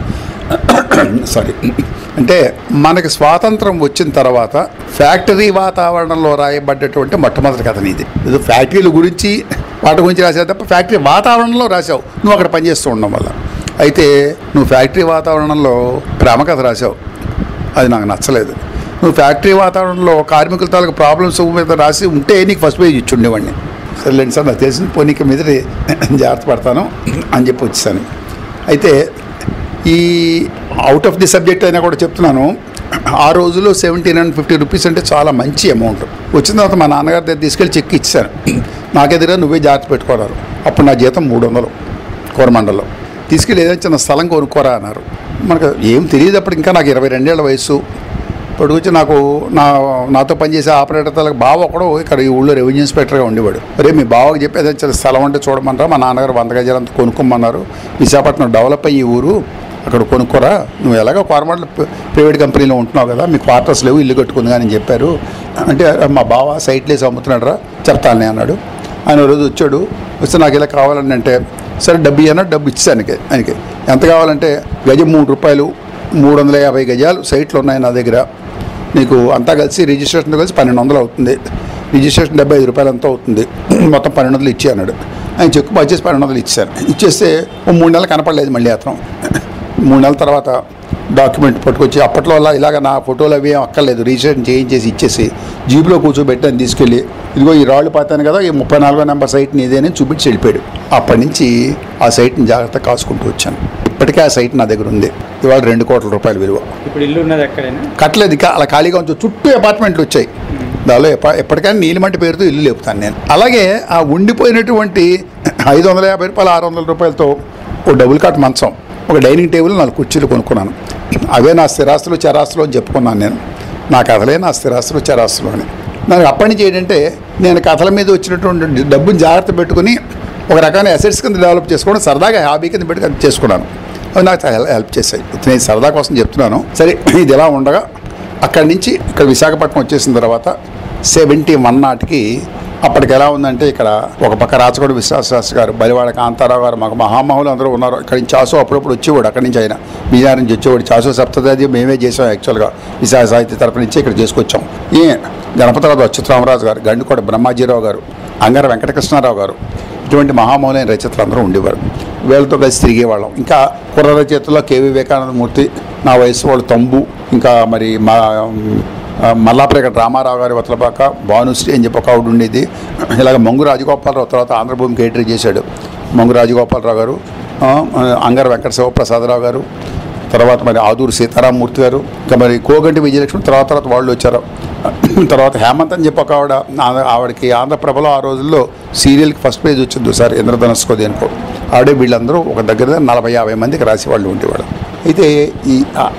సారీ, అంటే మనకి స్వాతంత్రం వచ్చిన తర్వాత ఫ్యాక్టరీ వాతావరణంలో రాయబడ్డటువంటి మొట్టమొదటి కథ ఇది. ఇది ఫ్యాక్టరీల గురించి వాటి గురించి రాసావు తప్ప ఫ్యాక్టరీ వాతావరణంలో రాసావు నువ్వు అక్కడ పనిచేస్తూ ఉండడం వల్ల. అయితే నువ్వు ఫ్యాక్టరీ వాతావరణంలో ప్రేమ కథ రాసావు, అది నాకు నచ్చలేదు. నువ్వు ఫ్యాక్టరీ వాతావరణంలో కార్మికుల తాలూకు ప్రాబ్లమ్స్ మీద రాసి ఉంటే నీకు ఫస్ట్ పేజ్ ఇచ్చి ఉండేవాడిని. సరేలేండి సార్, నాకు తెలిసిన పోనీకి మీద జాగ్రత్త పడతాను అని చెప్పి వచ్చేసాను. అయితే ఈ అవుట్ ఆఫ్ ది సబ్జెక్ట్ అయినా కూడా చెప్తున్నాను, ఆ రోజుల్లో 1750 రూపీస్ అంటే చాలా మంచి అమౌంట్. వచ్చిన తర్వాత మా నాన్నగారి దగ్గర తీసుకెళ్ళి చెక్ ఇచ్చాను, నాకెదురుగా నువ్వే జాగ్రత్త పెట్టుకోరారు. అప్పుడు నా జీతం 300 కోరమండల్లో. తీసుకెళ్ళి ఏదైనా చిన్న స్థలం కొనుక్కోరా అన్నారు. మనకు ఏం తెలియదు అప్పుడు, ఇంకా నాకు 22 ఏళ్ల వయసు. ఇప్పుడు వచ్చి నాతో పనిచేసే ఆపరేటర్ తలకు బావ ఒకడు ఇక్కడ ఈ ఊళ్ళో రెవెన్యూ ఇన్స్పెక్టర్గా ఉండేవాడు. అరే మీ బావకి చెప్పి ఏదైనా చిన్న స్థలం అంటే చూడమంటారా, మా నాన్నగారు 100 గజాలంతా కొనుక్కోమన్నారు, విశాఖపట్నం డెవలప్ అయ్యి ఊరు, అక్కడ కొనుక్కోరా, నువ్వు ఎలాగో కోరమండల ప్రైవేట్ కంపెనీలో ఉంటున్నావు కదా, మీకు క్వార్టర్స్ లేవు, ఇల్లు కట్టుకుంది కానీ చెప్పారు. అంటే మా బావ సైట్లేసి అమ్ముతున్నాడు రా, చెప్తానే అన్నాడు. ఆయన రోజు వచ్చాడు, వస్తే నాకు ఇలా కావాలని అంటే సరే డబ్బు అన్నాడు. డబ్బు ఇచ్చాను ఆయనకి. ఎంత కావాలంటే గజం 3 రూపాయలు, 350 గజాలు సైట్లు ఉన్నాయి నా దగ్గర, నీకు అంతా కలిసి రిజిస్ట్రేషన్తో కలిసి 1200 అవుతుంది, రిజిస్ట్రేషన్ 75 రూపాయలు అంతా అవుతుంది, మొత్తం 1200 ఇచ్చి అన్నాడు. ఆయన చెక్కు పచ్చేసి 1200 ఇచ్చాను. ఇచ్చేస్తే 3 నెలలు కనపడలేదు. మళ్ళీ అతను 3 నెలల తర్వాత డాక్యుమెంట్ పట్టుకొచ్చి, అప్పట్లో అలా ఇలాగ నా ఫోటోలు అవి అక్కర్లేదు, రిజిస్ట్రేషన్ చేయించేసి ఇచ్చేసి జీబులో కూర్చోబెట్టాను, తీసుకెళ్ళి ఇదిగో ఈ రాళ్ళు పాతాను కదా, ఈ 34వ నెంబర్ సైట్ నీదే అని చూపించి వెళ్ళిపోయాడు. అప్పటి నుంచి ఆ సైట్ని జాగ్రత్తగా కాసుకుంటూ వచ్చాను. ఇప్పటికే ఆ సైట్ నా దగ్గర ఉంది. ఇవాళ 2 కోట్ల రూపాయల విలువ. ఇప్పుడు ఇల్లు ఉన్నది ఎక్కడైనా కట్టలేదు, ఇంకా అలా ఖాళీగా ఉంచు, చుట్టూ అపార్ట్మెంట్లు వచ్చాయి. దానిలో ఎప్పటికైనా నీలిమంటి పేరుతో ఇల్లు లేపుతాను నేను. అలాగే ఆ ఉండిపోయినటువంటి 550 రూపాయలు 600 రూపాయలతో ఓ డబుల్ కాట్ మంచం, ఒక డైనింగ్ టేబుల్, 4 కుర్చీలు కొనుక్కున్నాను. అవే నా స్థిరాస్తులు చరాస్తులు అని చెప్పుకున్నాను నేను. నా కథలే నా స్థిరాస్తులు చరాస్తులు అని. నాకు అప్పటి నుంచి ఏంటంటే నేను కథల మీద వచ్చినటువంటి డబ్బుని జాగ్రత్త పెట్టుకుని ఒక రకమైన అసెట్స్ కింద డెవలప్ చేసుకోవడం, సరదాగా హాబీ కింద పెట్టుకుని చేసుకున్నాను. అవి నాకు హెల్ప్ చేశాయి. నేను సరదా కోసం చెప్తున్నాను. సరే, ఇది ఎలా ఉండగా అక్కడి నుంచి ఇక్కడ విశాఖపట్నం వచ్చేసిన తర్వాత 71 నాటికి అప్పటికి ఎలా ఉందంటే, ఇక్కడ ఒక పక్క రాచకోటి విశ్వాసశాస్త్రి గారు, బలివాడ కాంతారావు గారు, మాకు మహామహులు అందరూ ఉన్నారు. ఇక్కడి నుంచి చాసో అప్పుడప్పుడు వచ్చేవాడు, అక్కడి నుంచి ఆయన బీహార్ నుంచి వచ్చేవాడు. చాసో సప్తది మేమే చేసాం యాక్చువల్గా, విశాఖ సాహిత్య తరపు నుంచి ఇక్కడ చేసుకొచ్చాం. ఈ గణపతిరావు అచ్యుతరామరాజు గారు, గండికోట బ్రహ్మాజీరావు గారు, అంగార వెంకటకృష్ణారావు గారు, ఇటువంటి మహామౌలైన రచయితలు అందరూ ఉండేవారు. వీళ్ళతో కలిసి తిరిగేవాళ్ళం. ఇంకా కుర్ర రచయితల్లో కేవీ వివేకానందమూర్తి, నా వయసు వాళ్ళు తంబు, ఇంకా మరి మా మల్లాప్రగడ రామారావు గారి వతలపాక భానుశ్రీ అని చెప్పి ఒక ఆవిడ ఉండేది. ఇలాగ మంగు రాజగోపాలరావు తర్వాత ఆంధ్రభూమికి ఎడిటర్ చేశాడు. మంగు రాజగోపాలరావు గారు, అంగర వెంకట శివప్రసాదరావు గారు, తర్వాత మరి ఆదూరు సీతారామమూర్తి గారు, ఇంకా మరి కోగంటి విజయలక్ష్మి తర్వాత వాళ్ళు వచ్చారు. తర్వాత హేమంత్ అని చెప్పి ఒక ఆవిడకి ఆంధ్రప్రభలో ఆ రోజుల్లో సీరియల్కి ఫస్ట్ పేజ్ వచ్చింది సార్, ఇంద్రధనస్కో దేనికో. ఆవిడే వీళ్ళందరూ ఒక దగ్గర 40-50 మందికి రాసేవాళ్ళు ఉండేవాడు. అయితే ఈ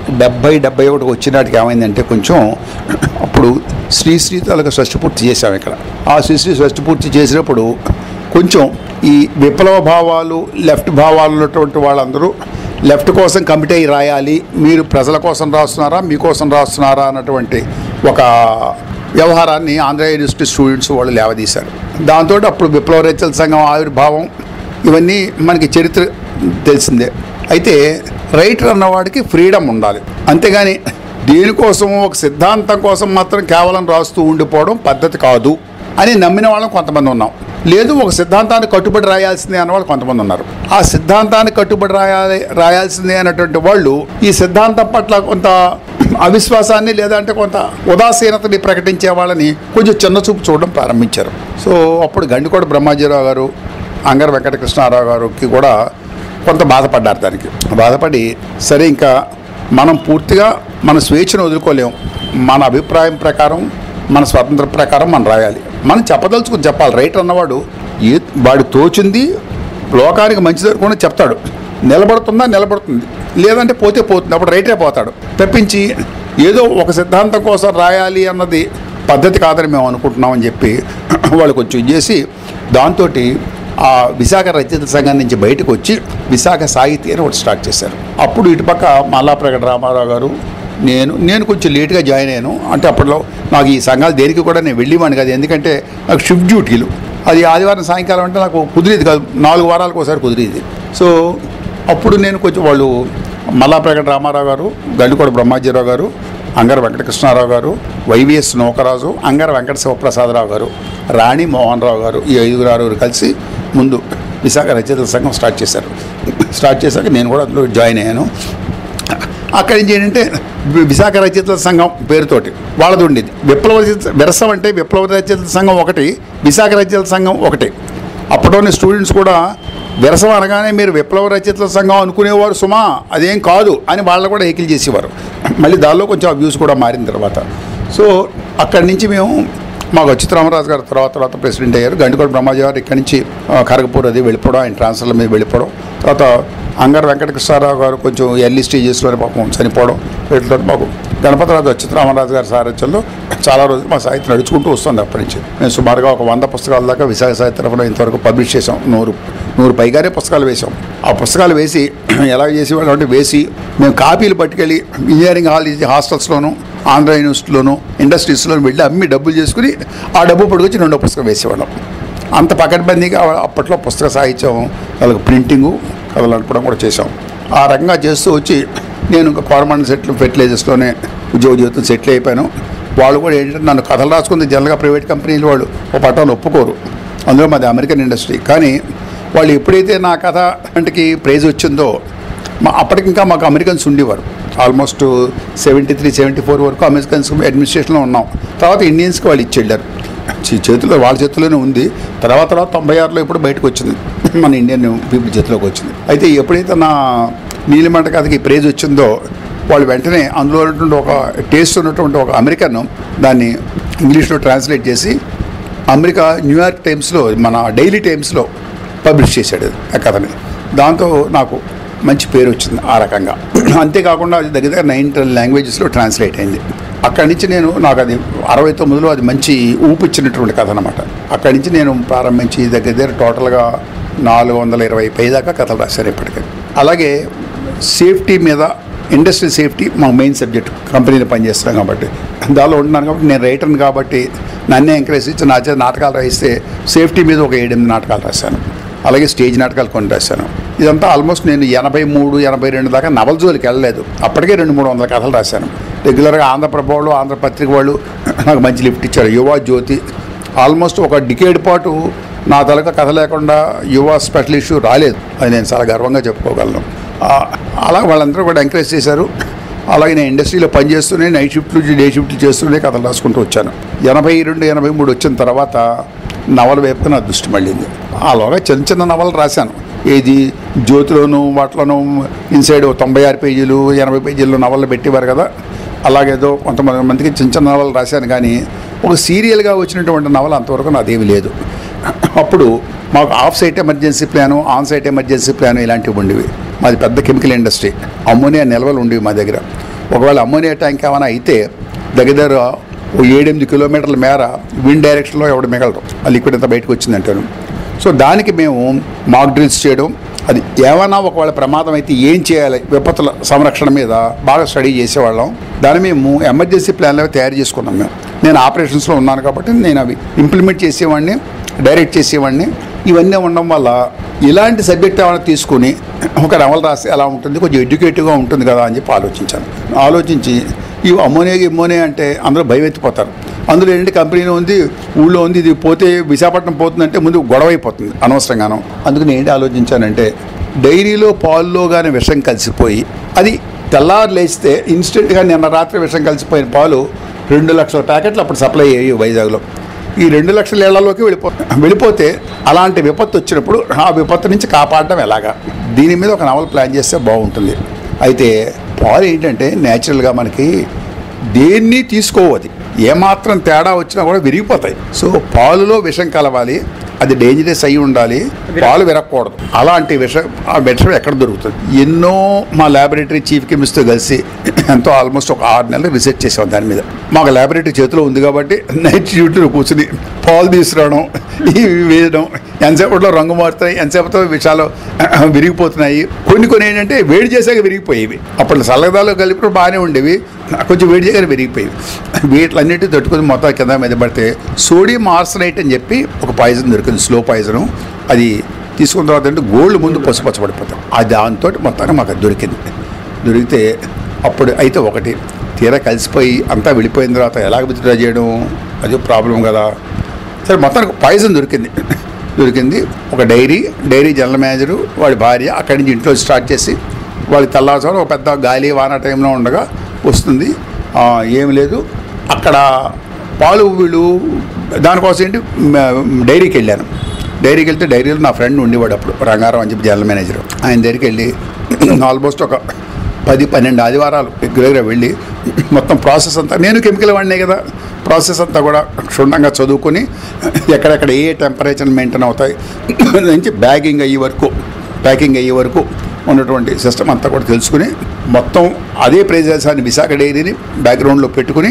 70-71 వచ్చినాటికి ఏమైందంటే కొంచెం అప్పుడు శ్రీశ్రీ తాలూకా షష్ఠి పూర్తి చేశాం ఇక్కడ. ఆ శ్రీశ్రీ షష్ఠి పూర్తి చేసినప్పుడు కొంచెం ఈ విప్లవ భావాలు లెఫ్ట్ భావాలు ఉన్నటువంటి వాళ్ళందరూ లెఫ్ట్ కోసం కమిటీ అయి రాయాలి, మీరు ప్రజల కోసం రాస్తున్నారా మీకోసం రాస్తున్నారా అన్నటువంటి ఒక వ్యవహారాన్ని ఆంధ్ర యూనివర్సిటీ స్టూడెంట్స్ వాళ్ళు లేవదీశారు. దాంతో అప్పుడు విప్లవ రచయితల సంఘం ఆవిర్భావం ఇవన్నీ మనకి చరిత్ర తెలిసిందే. అయితే రైటర్ అన్నవాడికి ఫ్రీడమ్ ఉండాలి, అంతేగాని దేనికోసం ఒక సిద్ధాంతం కోసం మాత్రం కేవలం రాస్తూ ఉండిపోవడం పద్ధతి కాదు అని నమ్మిన వాళ్ళం కొంతమంది ఉన్నాం. లేదు, ఒక సిద్ధాంతాన్ని కట్టుబడి రాయాల్సిందే అన్నవాళ్ళు కొంతమంది ఉన్నారు. ఆ సిద్ధాంతాన్ని కట్టుబడి రాయాల్సిందే అన్నటువంటి వాళ్ళు ఈ సిద్ధాంతం పట్ల కొంత అవిశ్వాసాన్ని లేదంటే కొంత ఉదాసీనతని ప్రకటించే వాళ్ళని కొంచెం చిన్న చూపు చూడడం ప్రారంభించారు. సో అప్పుడు గండికోట బ్రహ్మాజీరావు గారు, అంగర వెంకటకృష్ణారావు గారికి కూడా కొంత బాధపడ్డారు. దానికి బాధపడి సరే ఇంకా మనం పూర్తిగా మన స్వేచ్ఛను వదులుకోలేము, మన అభిప్రాయం ప్రకారం మన స్వాతంత్ర ప్రకారం మనం రాయాలి, మనం చెప్పదలుచుకుని చెప్పాలి. రైటర్ అన్నవాడు వాడు తోచింది లోకానికి మంచిది అనుకుని చెప్తాడు. నిలబడుతుందా నిలబడుతుంది, లేదంటే పోతే పోతుంది, అప్పుడు రైటరే పోతాడు. తప్పించి ఏదో ఒక సిద్ధాంతం కోసం రాయాలి అన్నది పద్ధతి కాదని మేము అనుకుంటున్నామని చెప్పి వాళ్ళు కొంచెం చేసి దాంతో ఆ విశాఖ రచయితల సంఘం నుంచి బయటకు వచ్చి విశాఖ సాహితీ అని ఒకటి స్టార్ట్ చేశారు. అప్పుడు ఇటుపక్క మల్లాప్రగడ రామారావు గారు, నేను కొంచెం లేట్గా జాయిన్ అయ్యాను. అంటే అప్పట్లో నాకు ఈ సంఘాలు దేనికి కూడా నేను వెళ్ళివాడిని కాదు, ఎందుకంటే నాకు షిఫ్ట్ డ్యూటీలు, అది ఆదివారం సాయంకాలం అంటే నాకు కుదిరేది కాదు, 4 వారాలకు ఒకసారి కుదిరేది. సో అప్పుడు నేను కొంచెం వాళ్ళు మల్లాప్రగడ రామారావు గారు, గండికోట బ్రహ్మాజీరావు గారు, అంగర వెంకటకృష్ణారావు గారు, వైవిఎస్ నౌకరాజు, అంగర వెంకట శివప్రసాదరావు గారు, రాణి మోహన్ రావు గారు, ఈ 5-6 కలిసి ముందు విశాఖ రచయితల సంఘం స్టార్ట్ చేశారు. స్టార్ట్ చేశాక నేను కూడా అందులో జాయిన్ అయ్యాను. అక్కడి నుంచి ఏంటంటే విశాఖ రచయితల సంఘం పేరుతోటి వాళ్ళది ఉండేది. విరసం అంటే విప్లవ రచయితల సంఘం ఒకటి, విశాఖ రచయితల సంఘం ఒకటి. అప్పట్లోనే స్టూడెంట్స్ కూడా విరసం అనగానే మీరు విప్లవ రచయితల సంఘం అనుకునేవారు సుమా, అదేం కాదు అని వాళ్ళు కూడా ఏకిల్ చేసేవారు. మళ్ళీ దానిలో కొంచెం అబ్యూస్ కూడా మారిన తర్వాత సో అక్కడి నుంచి మేము మాకు అచ్యుతరామరాజు గారు తర్వాత ప్రెసిడెంట్ అయ్యారు. గండికోట బ్రహ్మాజీ గారు ఇక్కడి నుంచి ఖరగపూర్ అది వెళ్ళిపోవడం, ఆయన ట్రాన్స్ఫర్ల మీద వెళ్ళిపోవడం, తర్వాత అంగర వెంకటకృష్ణారావు గారు కొంచెం ఎర్లీ స్టేజెస్లోనే పాపం చనిపోవడం, వీటితో మాకు గణపతిరాజు అచ్యుతరామరాజు గారి సారథ్యంలో చాలా రోజులు మా సాహిత్యం నడుచుకుంటూ వస్తుంది. అప్పటి నుంచి మేము సుమారుగా ఒక 100 పుస్తకాల దాకా విశాఖ సాహిత్య తరఫున ఇంతవరకు పబ్లిష్ చేసాం. 100 పైగానే పుస్తకాలు వేసాం. ఆ పుస్తకాలు వేసి ఎలా చేసేవాళ్ళు అంటే వేసి మేము కాపీలు పట్టుకెళ్ళి ఇంజనీరింగ్ హాస్టల్స్లోను, ఆంధ్ర యూనివర్సిటీలోను, ఇండస్ట్రీస్లోను వెళ్ళి అమ్మి డబ్బులు చేసుకుని ఆ డబ్బు పట్టుకొచ్చి 2వ పుస్తకం వేసేవాళ్ళం. అంత పకడ్బందీగా అప్పట్లో పుస్తక సాహిత్యం వాళ్ళకి ప్రింటింగు కథలు నడపడం కూడా చేసాం. ఆ రకంగా చేస్తూ వచ్చి నేను ఇంకా కార్పొరేట్ ఫెర్టిలైజర్స్లోనే ఉద్యోగ జీవితం సెటిల్ అయిపోయాను. వాళ్ళు కూడా ఏంటంటే నన్ను కథలు రాసుకుంది జనరల్గా ప్రైవేట్ కంపెనీలు వాళ్ళు ఒక పట్టాలు ఒప్పుకోరు, అందులో మాది అమెరికన్ ఇండస్ట్రీ. కానీ వాళ్ళు ఎప్పుడైతే నా కథ అంటకి ప్రైజ్ వచ్చిందో అప్పటికి ఇంకా మాకు అమెరికన్స్ ఉండేవారు. ఆల్మోస్ట్ 73-74 వరకు అమెరికన్స్ అడ్మినిస్ట్రేషన్లో ఉన్నాం. తర్వాత ఇండియన్స్కి వాళ్ళు ఇచ్చి వెళ్ళారు. చేతిలో వాళ్ళ చేతిలోనే ఉంది. తర్వాత 96లో ఇప్పుడు బయటకు వచ్చింది, మన ఇండియన్ పీపుల్ చేతిలోకి వచ్చింది. అయితే ఎప్పుడైతే నా నీలిమంట కథకి ప్రైజ్ వచ్చిందో వాళ్ళు వెంటనే అందులో ఉన్నటువంటి ఒక టేస్ట్ ఉన్నటువంటి ఒక అమెరికన్ దాన్ని ఇంగ్లీష్లో ట్రాన్స్లేట్ చేసి అమెరికా న్యూయార్క్ టైమ్స్లో, మన డైలీ టైమ్స్లో పబ్లిష్ చేశాడు ఆ కథని. దాంతో నాకు మంచి పేరు వచ్చింది ఆ రకంగా. అంతేకాకుండా అది దగ్గర 9 లాంగ్వేజెస్లో ట్రాన్స్లేట్ అయింది. అక్కడి నుంచి నాకు అది 69లో అది మంచి ఊపిచ్చినటువంటి కథ అనమాట. అక్కడి నుంచి నేను ప్రారంభించి దగ్గర టోటల్గా 420 పైదాకా కథలు రాశాను ఇప్పటికే. అలాగే సేఫ్టీ మీద, ఇండస్ట్రియల్ సేఫ్టీ మా మెయిన్ సబ్జెక్ట్, కంపెనీలో పనిచేస్తున్నాం కాబట్టి దానిలో ఉంటున్నాను కాబట్టి నేను రైటర్ని కాబట్టి నన్నే ఎంకరేజ్ ఇచ్చి నా చేత నాటకాలు రాయిస్తే సేఫ్టీ మీద ఒక 7-8 నాటకాలు రాశాను. అలాగే స్టేజ్ నాటకాలు కొన్ని రాశాను. ఇదంతా ఆల్మోస్ట్ నేను 83-82 దాకా నవల జోలికి వెళ్ళలేదు. అప్పటికే 200-300 కథలు రాశాను. రెగ్యులర్గా ఆంధ్రప్రభ వాళ్ళు, ఆంధ్రపత్రిక వాళ్ళు నాకు మంచి లిఫ్ట్ ఇచ్చారు. యువ జ్యోతి ఆల్మోస్ట్ ఒక డికేడ్ పాటు నా తలక కథ లేకుండా యువ స్పెషల్ ఇష్యూ రాలేదు. అది నేను చాలా గర్వంగా చెప్పుకోగలను. అలా వాళ్ళందరూ కూడా ఎంకరేజ్ చేశారు. అలాగే నేను ఇండస్ట్రీలో పనిచేస్తూనే నైట్ షిఫ్ట్లు డే షిఫ్ట్లు చేస్తూనే కథలు రాసుకుంటూ వచ్చాను. 82, 83 వచ్చిన తర్వాత నవల వైపుగా నా దృష్టి మళ్ళీంది. అలాగా చిన్న చిన్న నవలు రాశాను. ఏది జ్యోతిలోను వాటిలోనూ ఇన్సైడ్ 96 పేజీలు 80 పేజీల్లో నవలు పెట్టేవారు కదా, అలాగేదో కొంతమందికి చిన్న చిన్న నవలు రాశాను. కానీ ఒక సీరియల్గా వచ్చినటువంటి నవల అంతవరకు నాదేమీ లేదు. అప్పుడు మాకు off site emergency plan, on site emergency plan ఇలాంటివి ఉండేవి. మాది పెద్ద కెమికల్ ఇండస్ట్రీ, అమ్మోనియా నిల్వలు ఉండేవి మా దగ్గర. ఒకవేళ అమ్మోనియా ట్యాంక్ ఏమైనా అయితే దగ్గర 7-8 కిలోమీటర్ల మేర విండ్ డైరెక్షన్లో ఎవడు మిగలరు, ఆ లిక్విడ్ అంతా బయటకు వచ్చిందంటాను. సో దానికి మేము మాక్ డ్రిల్స్ చేయడం, అది ఏమైనా ఒకవేళ ప్రమాదం అయితే ఏం చేయాలి, విపత్తుల సంరక్షణ మీద బాగా స్టడీ చేసేవాళ్ళం. దాన్ని మేము ఎమర్జెన్సీ ప్లాన్లో తయారు చేసుకున్నాం. నేను ఆపరేషన్స్లో ఉన్నాను కాబట్టి నేను అవి ఇంప్లిమెంట్ చేసేవాడిని, డైరెక్ట్ చేసేవాడిని. ఇవన్నీ ఉండడం వల్ల ఇలాంటి సబ్జెక్ట్ ఏమైనా తీసుకుని ఒక నవల రాస్తే ఎలా ఉంటుంది, కొంచెం ఎడ్యుకేటివ్గా ఉంటుంది కదా అని చెప్పి ఆలోచించి ఇవి అమ్మోనియా అంటే అందరూ భయం ఎత్తిపోతారు. అందులో ఏంటంటే కంపెనీలో ఉంది, ఊళ్ళో ఉంది, ఇది పోతే విశాఖపట్నం పోతుందంటే ముందు గొడవ అయిపోతుంది అనవసరంగాను. అందుకని ఏంటి ఆలోచించానంటే, డైరీలో పాల్లో కానీ విషం కలిసిపోయి అది తెల్లారు లేస్తే ఇన్స్టెంట్గా నిన్న రాత్రి విషం కలిసిపోయిన పాలు 2 లక్షల ప్యాకెట్లు అప్పుడు సప్లై అయ్యాయి వైజాగ్లో. ఈ 2 లక్షల ఏళ్లలోకి వెళ్ళిపోతే అలాంటి విపత్తు వచ్చినప్పుడు ఆ విపత్తు నుంచి కాపాడడం ఎలాగా, దీని మీద ఒక నవల ప్లాన్ చేస్తే బాగుంటుంది. అయితే పాలు ఏంటంటే న్యాచురల్గా మనకి దేన్ని తీసుకోవద్దు, ఏమాత్రం తేడా వచ్చినా కూడా విరిగిపోతాయి. సో పాలులో విషం కలవాలి, అది డేంజరస్ అయి ఉండాలి, పాలు విరగకూడదు. అలాంటి విషం ఎక్కడ దొరుకుతుంది? ఎన్నో మా ల్యాబొరేటరీ చీఫ్ కెమిస్ట్తో కలిసి ఎంతో ఆల్మోస్ట్ ఒక 6 నెలలు రిసెర్చ్ చేసాం దాని మీద. మాకు ల్యాబొరేటరీ చేతిలో ఉంది కాబట్టి నైట్ డ్యూటీలో కూర్చుని పాలు తీసుకురావడం, ఇవి వేయడం, ఎంతసేపట్లో రంగు మారుతాయి, ఎంతసేపతో విషయాలు విరిగిపోతున్నాయి. కొన్ని ఏంటంటే వేడి చేసాక విరిగిపోయేవి. అప్పుడు చల్లదాలో కలిపి బాగానే ఉండేవి, కొంచెం వేడి చేయగానే విరిగిపోయేవి. వీటిలన్నిటి తట్టుకొని మొత్తం కింద మీద పడితే సోడియం ఆర్సనైట్ అని చెప్పి ఒక పాయిజన్ దొరికింది, స్లో పాయిజను. అది తీసుకున్న తర్వాత అంటే గోల్డ్ ముందు పసుపచ్చబడిపోతాం. అది దాంతో మొత్తాన్ని మాకు దొరికితే అప్పుడు అయితే ఒకటి తీరా కలిసిపోయి అంతా వెళ్ళిపోయిన తర్వాత ఎలాగ విత్డ్రా చేయడం, అది ప్రాబ్లం కదా. సరే మొత్తానికి పాయిజన్ దొరికింది. ఒక డైరీ జనరల్ మేనేజరు, వాడి భార్య అక్కడి నుంచి ఇంట్లో స్టార్ట్ చేసి వాళ్ళు తెల్లారుజామున ఒక పెద్ద గాలి వాన టైంలో ఉండగా వస్తుంది. ఏమి లేదు అక్కడ పాలు. వీళ్ళు దానికోసం ఏంటి డైరీకి వెళ్ళాను. డైరీకి వెళ్తే డైరీలో నా ఫ్రెండ్ ఉండేవాడు అప్పుడు, రంగారావు అని చెప్పి జనరల్ మేనేజర్. ఆయన దగ్గరికి వెళ్ళి ఆల్మోస్ట్ ఒక 10-12 ఆదివారాలు రెగ్యులర్గా వెళ్ళి మొత్తం ప్రాసెస్ అంతా, నేను కెమికల్ వాడినే కదా, ప్రాసెస్ అంతా కూడా క్షుణ్ణంగా చదువుకొని ఎక్కడెక్కడ ఏ టెంపరేచర్ మెయింటైన్ అవుతాయి నుంచి ప్యాకింగ్ అయ్యే వరకు ఉన్నటువంటి సిస్టమ్ అంతా కూడా తెలుసుకుని మొత్తం అదే ప్రదేశాన్ని విశాఖ డైరీని బ్యాక్గ్రౌండ్లో పెట్టుకుని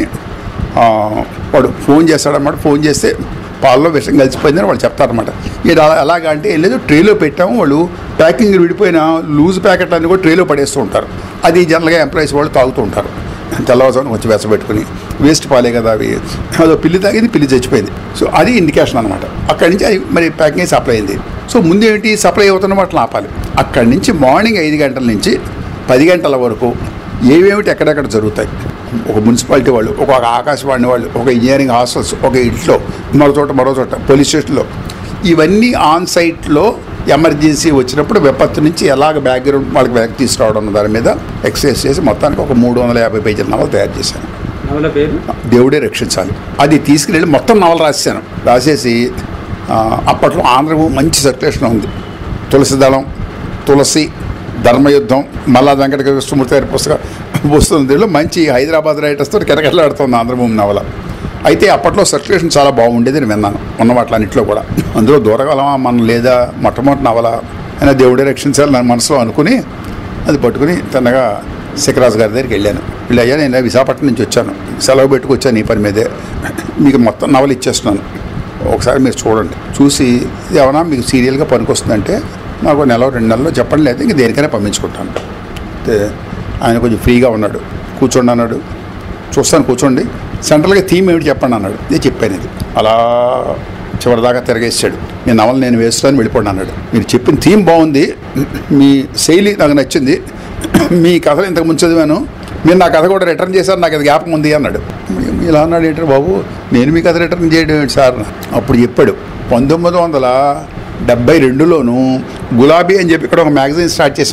వాడు ఫోన్ చేస్తాడన్నమాట. ఫోన్ చేస్తే పాలలో విషం కలిసిపోయిందని వాళ్ళు చెప్తారనమాట. ఇది అలాగా అంటే లేదు, ట్రేలో పెట్టాము, వాళ్ళు ప్యాకింగ్ విడిపోయిన లూజ్ ప్యాకెట్లన్నీ కూడా ట్రేలో పడేస్తూ ఉంటారు. అది జనరల్గా ఎంప్లాయీస్ వాళ్ళు తాగుతూ ఉంటారు. తెల్లవారుజామున వచ్చి వెచ్చబెట్టుకుని, వేస్ట్ పాలే కదా అవి, అదో పిల్లి తాగింది, పిల్లి చచ్చిపోయింది. సో అది ఇండికేషన్ అనమాట. అక్కడి నుంచి అది మరి ప్యాకింగ్ సప్లై అయింది. సో ముందు ఏంటి, సప్లై అవుతున్న వాటిని ఆపాలి. అక్కడి నుంచి మార్నింగ్ 5 గంటల నుంచి 10 గంటల వరకు ఏవేమిటి ఎక్కడెక్కడ జరుగుతాయి, ఒక మున్సిపాలిటీ వాళ్ళు, ఒక ఆకాశవాణి వాళ్ళు, ఒక ఇంజనీరింగ్ హాస్టల్స్, ఒక ఇంట్లో, మరో చోట పోలీస్ స్టేషన్లో, ఇవన్నీ ఆన్ సైట్లో ఎమర్జెన్సీ వచ్చినప్పుడు విపత్తు నుంచి ఎలాగ బ్యాక్గ్రౌండ్ వాళ్ళకి బ్యాక్ తీసుకురావడం అన్న దాని మీద ఎక్సర్సైజ్ చేసి మొత్తానికి ఒక 350 పేజీల నవల తయారు చేశాను. నవల పేరు దేవుడే రక్షించాలి. అది తీసుకుని మొత్తం నవల రాసేసి అప్పట్లో ఆంధ్రభూమి మంచి సర్క్యులేషన్ ఉంది. తులసిదళం, తులసి, ధర్మయుద్ధం, మల్లా వెంకట కృష్ణమూర్తి గారి పుస్తకం దీనిలో మంచి హైదరాబాద్ రైటర్స్తో కిటకిటలాడుతుంది ఆంధ్రభూమి నవల. అయితే అప్పట్లో సర్క్యులేషన్ చాలా బాగుండేది అని విన్నాను, ఉన్న వాటిలన్నింటిలో కూడా. అందులో దూరగలమా మనం లేదా మొట్టమొదటి నవల అయినా దేవుడే రక్షించాలి నా మనసులో అనుకుని అది పట్టుకుని తిన్నగా శిఖరాజు గారి దగ్గరికి వెళ్ళాను. అయ్యా నేను విశాఖపట్నం నుంచి వచ్చాను, సెలవు పెట్టుకొచ్చాను ఈ పని మీదే, మీకు మొత్తం నవలు ఇచ్చేస్తున్నాను, ఒకసారి మీరు చూడండి, చూసి ఏమన్నా మీకు సీరియల్గా పనికొస్తుందంటే నాకు 1-2 నెలల్లో చెప్పండి, లేదా ఇంక దేనికైనా పంపించుకుంటాను. అయితే ఆయన కొంచెం ఫ్రీగా ఉన్నాడు, కూర్చోండి అన్నాడు. చూస్తాను కూర్చోండి, సెంట్రల్గా థీమ్ ఏమిటి చెప్పండి అన్నాడు. నేను చెప్పాను. ఇది అలా చివరిదాకా తిరగేసాడు. మీ నవల నేను వేస్తాను, వెళ్ళిపోండి అన్నాడు. మీరు చెప్పిన థీమ్ బాగుంది, మీ శైలి నాకు నచ్చింది, మీ కథలు ఇంతకుముందు చదివాను, మీరు నా కథ కూడా రిటర్న్ చేశారు, నాకు అది జ్ఞాపకం ఉంది అన్నాడు. ఇలా అన్నాడు ఏంటంటే, బాబు నేను మీ కథ రిటర్న్ చేయడం ఏంటి సార్? అప్పుడు చెప్పాడు, 1972లోను గులాబీ అని చెప్పి ఇక్కడ ఒక మ్యాగజైన్ స్టార్ట్ చేసాం.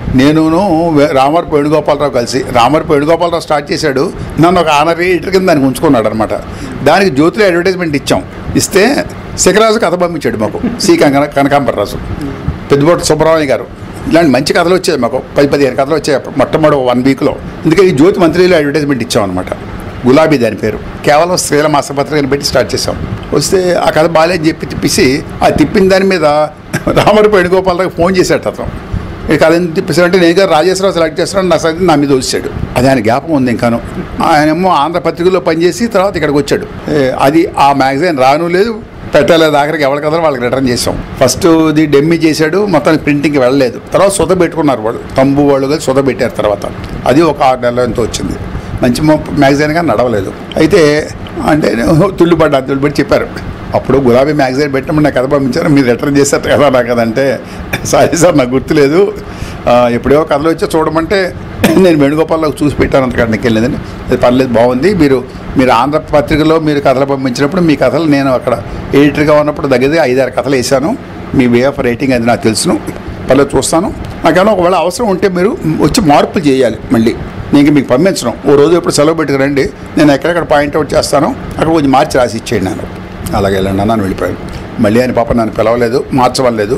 నేను రామవరపు వేణుగోపాలరావు కలిసి, రామవరపు వేణుగోపాలరావు స్టార్ట్ చేశాడు, నన్ను ఒక ఆనరీ ఎడిటర్ కింద దానికి ఉంచుకున్నాడు అనమాట. దానికి జ్యోతిలో అడ్వర్టైజ్మెంట్ ఇచ్చాం. ఇస్తే శిఖరాజు కథ పంపించాడు మాకు, సి కనకాంబరరాజు, పెద్దబోటు సుబ్రహ్మణ్య గారు. ఇలాంటి మంచి కథలు వచ్చాయి మాకు, 10-15 కథలు వచ్చాయి మొట్టమొదటి 1 వీక్లో. అందుకని జ్యోతి మంత్రిలో అడ్వర్టైజ్మెంట్ ఇచ్చాం అనమాట. గులాబీ దాని పేరు, కేవలం స్త్రీల మాసపత్రికను పెట్టి స్టార్ట్ చేసాం. వస్తే ఆ కథ బాగాలేని చెప్పి తిప్పిసి, ఆ తిప్పిన దాని మీద రామవరపు వేణుగోపాలరావు ఫోన్ చేశాడు అతను. ఈ కథ ఎందుకు తిప్పేసాడంటే, నేను గారు రాజేశ్వరరావు సెలెక్ట్ చేస్తున్నాడు, నా సంగతి నా మీద వచ్చాడు. అది ఆయన జ్ఞాపకం ఉంది ఇంకాను. ఆయనేమో ఆంధ్రపత్రికలో పనిచేసి తర్వాత ఇక్కడికి వచ్చాడు. అది ఆ మ్యాగజైన్ రాను లేదు, పెట్టలేదు. ఆఖరికి ఎవరి కథలు వాళ్ళకి రిటర్న్ చేసాం. ఫస్ట్ ఇది డెమ్మీ చేశాడు, మొత్తానికి ప్రింటింగ్కి వెళ్ళలేదు. తర్వాత సొద పెట్టుకున్నారు వాళ్ళు, తంబు వాళ్ళు కలిసి సొద పెట్టారు. తర్వాత అది ఒక 6 నెలల ఎంతో వచ్చింది. మంచి మ్యాగజైన్గా నడవలేదు. అయితే అంటే తుళ్ళిపడి చెప్పారు. అప్పుడు గులాబీ మ్యాగజైన్ పెట్టినప్పుడు నాకు కథ పంపించారు, మీరు రిటర్న్ చేశారు కదా నాకు కదంటే, సారీ సార్ నాకు గుర్తులేదు, ఎప్పుడేవో కథలు వచ్చి చూడమంటే నేను వేణుగోపాల్లో చూసి పెట్టాను అంతకాడ నీకు వెళ్ళేదని. అది పర్లేదు, బాగుంది. మీరు ఆంధ్రపత్రికలో మీరు కథలు పంపించినప్పుడు మీ కథలు నేను అక్కడ ఎడిటర్గా ఉన్నప్పుడు దగ్గర 5-6 కథలు వేసాను. మీ వే ఆఫ్ రైటింగ్ అది నాకు తెలుసును, పర్లేదు చూస్తాను. నాకేమో ఒకవేళ అవసరం ఉంటే మీరు వచ్చి మార్పులు చేయాలి, మళ్ళీ నేను మీకు పంపించను. ఓ రోజు ఎప్పుడు సెలవు పెట్టుకురండి, నేను ఎక్కడెక్కడ పాయింట్అవుట్ చేస్తాను, అక్కడ కొంచెం మార్చి రాసి ఇచ్చేయండి నాకు. అలాగే వెళ్ళండి అన్నాను, వెళ్ళిపోయాను. మళ్ళీ ఆయన పాప నన్ను పిలవలేదు, మార్చవలేదు.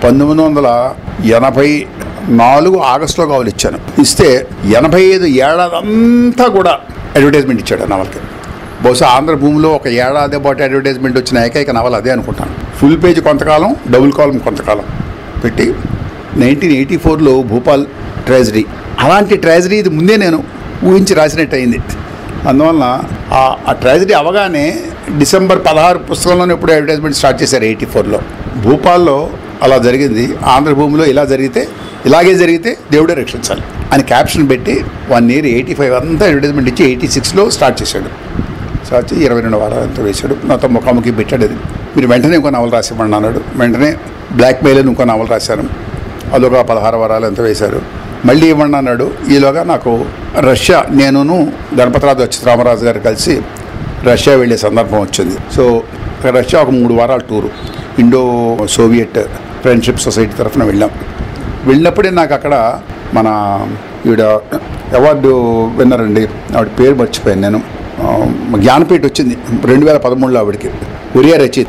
1984 ఆగస్టులో కావాలి ఇచ్చాను. ఇస్తే 85 ఏడాదంతా కూడా అడ్వర్టైజ్మెంట్ ఇచ్చాడు నవలకి. బహుశా ఆంధ్రభూమిలో ఒక ఏడాది పాటు అడ్వర్టైజ్మెంట్ వచ్చిన ఏకైక నవల అదే అనుకుంటాను. ఫుల్ పేజ్ కొంతకాలం, డబుల్ కాలం కొంతకాలం పెట్టి 1984లో భూపాల్ ట్రాజడీ, అలాంటి ట్రాజడీ ఇది ముందే నేను ఊహించి రాసినట్టు అయింది. అందువలన ఆ ట్రాజడీ అవగానే డిసెంబర్ 16 పుస్తకంలోనే ఎప్పుడు అడ్వర్టైజ్మెంట్ స్టార్ట్ చేశారు 84లో. భూపాల్లో అలా జరిగింది, ఆంధ్రభూమిలో ఇలాగే జరిగితే దేవుడే రక్షించాలి అని క్యాప్షన్ పెట్టి 1 year 85 అంతా అడ్వర్టైజ్మెంట్ ఇచ్చి 86లో స్టార్ట్ చేశాడు. స్టార్ట్ చేసి 22 వారాలు అంతా వేశాడు. నాతో ముఖాముఖి పెట్టాడు. అది మీరు వెంటనే ఇంకో నవల రాసివ్వండి అన్నాడు. వెంటనే బ్లాక్మెయిల్ అని ఇంకో నవల రాశాను, అదొక 16 వారాలు అంతా వేశారు. మళ్ళీ ఇవ్వండి అన్నాడు. ఈలోగా నాకు రష్యా, నేనును గణపతిరాజు అచ్యుతరామరాజు గారు కలిసి రష్యా వెళ్ళే సందర్భం వచ్చింది. సో రష్యా ఒక 3 వారాల tour, Indo Soviet friendship society తరఫున వెళ్ళినప్పుడే నాకు అక్కడ మన ఈవిడ అవార్డు విన్నర్ అండి, ఆవిడ పేరు మర్చిపోయాను నేను, జ్ఞానపీఠ వచ్చింది 2013లో ఆవిడకి. ఒరియా రచయిత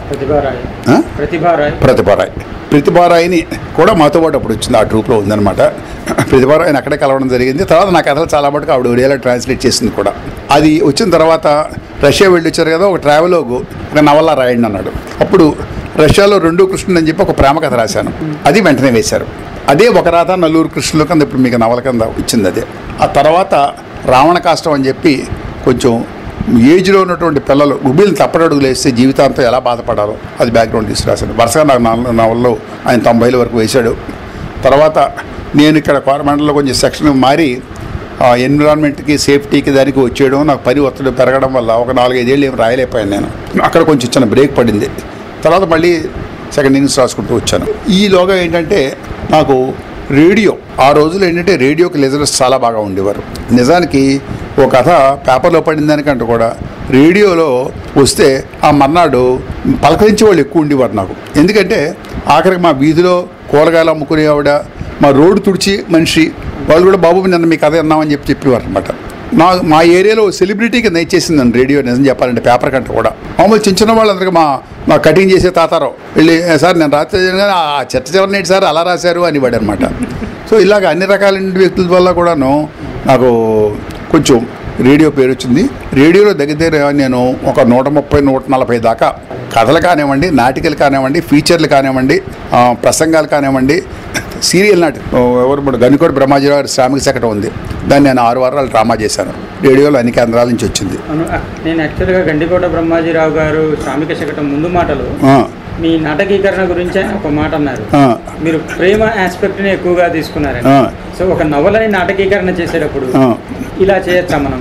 ప్రతిభారాయిని కూడా మాతో పాటు అప్పుడు వచ్చింది, ఆ ట్రూప్లో ఉందన్నమాట. ప్రతిభారాయిని అక్కడే కలవడం జరిగింది. తర్వాత నా కథలు చాలా మటుకు ఆవిడ ఒరియాలో ట్రాన్స్లేట్ చేసింది కూడా. అది వచ్చిన తర్వాత రష్యా వెళ్ళి వచ్చారు కదా, ఒక ట్రావెలోగు నవల రాయండి అన్నాడు. అప్పుడు రష్యాలో 2 కృష్ణుడు అని చెప్పి ఒక ప్రేమ కథ రాశాను, అది వెంటనే వేశారు. అదే ఒక రాత నలుగురు కృష్ణుల కింద ఇప్పుడు మీకు నవల కింద ఇచ్చింది అదే. ఆ తర్వాత రావణ కాష్టం అని చెప్పి కొంచెం ఏజ్లో ఉన్నటువంటి పిల్లలు గుబిల్ని తప్పటడుగులు వేస్తే జీవితాంతం ఎలా బాధపడాలో అది బ్యాక్గ్రౌండ్ తీసుకురాశాను. వరుసగా నాకు నవల్లో ఆయన 90ల వరకు వేశాడు. తర్వాత నేను ఇక్కడ కోరమండల్లో కొంచెం సెక్షన్ మారి ఎన్విరాన్మెంట్కి సేఫ్టీకి దానికి వచ్చేయడం, నాకు పని ఒత్తిడి పెరగడం వల్ల ఒక 4-5 ఏళ్ళు ఏం రాయలేకపోయాను నేను. అక్కడ కొంచెం చిన్న బ్రేక్ పడింది. తర్వాత మళ్ళీ సెకండ్ ఇన్నింగ్స్ రాసుకుంటూ వచ్చాను. ఈలోగా ఏంటంటే నాకు రేడియో, ఆ రోజుల్లో ఏంటంటే రేడియోకి లిజనర్స్ చాలా బాగా ఉండేవారు. నిజానికి ఒక కథ పేపర్లో పడిన దానికంటే కూడా రేడియోలో వస్తే ఆ మర్నాడు పలకరించే వాళ్ళు ఎక్కువ ఉండేవారు నాకు. ఎందుకంటే ఆఖరికి మా వీధిలో కూరగాయలు అమ్ముకునే ఆవిడ, మా రోడ్డు తుడిచి మనిషి వాళ్ళు కూడా బాబు నిన్న మీ కథ విన్నామని చెప్పేవారు అనమాట. మా ఏరియాలో సెలబ్రిటీకి నచ్చేసిందండి రేడియో, నిజం చెప్పాలంటే పేపర్ కంటే కూడా. మామూలు చిన్న వాళ్ళందరికీ మా కటింగ్ చేసే తాతారావు వెళ్ళి, సార్ నేను రాత్రి ఆ చర్చ చివరినేటి సార్ అలా రాశారు అనివాడు అనమాట. సో ఇలాగ అన్ని రకాల వ్యక్తుల వల్ల కూడాను నాకు కొంచెం రేడియో పేరు వచ్చింది. రేడియోలో దగ్గర నేను ఒక 130-140 దాకా కథలు కానివ్వండి, నాటికలు కానివ్వండి, ఫీచర్లు కానివ్వండి, ప్రసంగాలు కానివ్వండి, సీరియల్ నాటి ఎవరు గనికోటి బ్రహ్మాజీరావు గారి శ్రామిక శకటం ఉంది, దాన్ని నేను 6 వారాలు డ్రామా చేశాను. రేడియోలో అన్ని కేంద్రాల నుంచి వచ్చింది. నేను యాక్చువల్గా గండికోట బ్రహ్మాజీరావు గారు శ్రామిక శకటం ముందు మాటలు మీ నాటకీకరణ గురించి ఒక మాట అన్నారు. మీరు ప్రేమ ఆస్పెక్ట్ని ఎక్కువగా తీసుకున్నారని. సో ఒక నవలని నాటకీకరణ చేసేటప్పుడు ఇలా చేయొచ్చా మనం,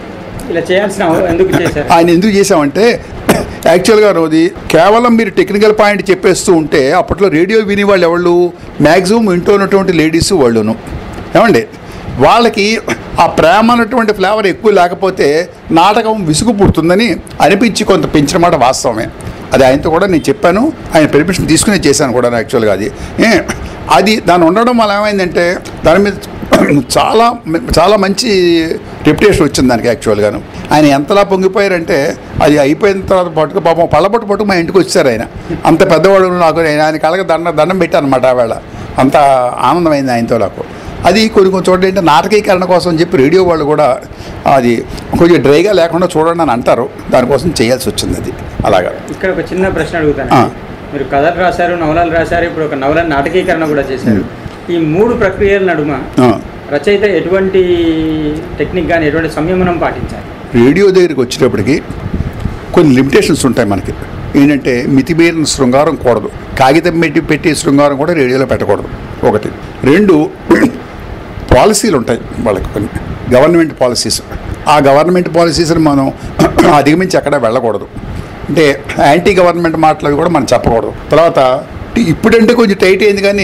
ఇలా చేయాల్సిన ఎందుకు చేశారు? ఆయన ఎందుకు చేసామంటే యాక్చువల్గా రోజు కేవలం మీరు టెక్నికల్ పాయింట్ చెప్పేస్తూ ఉంటే అప్పట్లో రేడియో వినేవాళ్ళు ఎవళ్ళు, మ్యాక్సిమం ఇంట్లో ఉన్నటువంటి లేడీస్ వాళ్ళును ఏమండి, వాళ్ళకి ఆ ప్రేమ అన్నటువంటి ఫ్లేవర్ ఎక్కువ లేకపోతే నాటకం విసుగు పుడుతుందని అనిపించి కొంత పెంచిన మాట వాస్తవమే. అది ఆయనతో కూడా నేను చెప్పాను, ఆయన పర్మిషన్ తీసుకునే చేశాను కూడా యాక్చువల్గా. అది అది దాని ఉండడం వల్ల ఏమైందంటే దాని మీద చాలా చాలా మంచి రెప్యుటేషన్ వచ్చింది దానికి. యాక్చువల్గాను ఆయన ఎంతలా పొంగిపోయారంటే అది అయిపోయిన తర్వాత పట్టుకు పాపం పట్టుకు మా ఇంటికి వచ్చారు ఆయన. అంత పెద్దవాడు నాకు, ఆయన కళ్ళకి దండం పెట్టాను అనమాట. ఆవేళ అంత ఆనందమైంది ఆయనతో నాకు. అది కొన్ని చోట్ల ఏంటంటే నాటకీకరణ కోసం అని చెప్పి రేడియో వాళ్ళు కూడా అది కొంచెం డ్రైగా లేకుండా చూడండి అని అంటారు, దానికోసం చేయాల్సి వచ్చింది. అది అలాగా. ఇక్కడ ఒక చిన్న ప్రశ్న అడుగుతాను. మీరు కథలు రాశారు, నవలలు రాశారు, ఇప్పుడు ఒక నవల నాటకీకరణ కూడా చేశారు. ఈ 3 ప్రక్రియల నడుమ రచయిత ఎటువంటి టెక్నిక్ కానీ ఎటువంటి సంయమనం పాటించాలి? రేడియో దగ్గరికి వచ్చేటప్పటికి కొన్ని లిమిటేషన్స్ ఉంటాయి మనకి. ఏంటంటే మితిమీరిన శృంగారం కూడదు. కాగితం పెట్టి శృంగారం కూడా రేడియోలో పెట్టకూడదు. 1. 2 పాలసీలు ఉంటాయి వాళ్ళకి, కొన్ని గవర్నమెంట్ పాలసీస్. ఆ గవర్నమెంట్ పాలసీస్ని మనం అధిగమించి ఎక్కడ వెళ్ళకూడదు. అంటే యాంటీ గవర్నమెంట్ మాటలు అవి కూడా మనం చెప్పకూడదు. తర్వాత ఇప్పుడంటే కొంచెం టైట్ అయింది, కానీ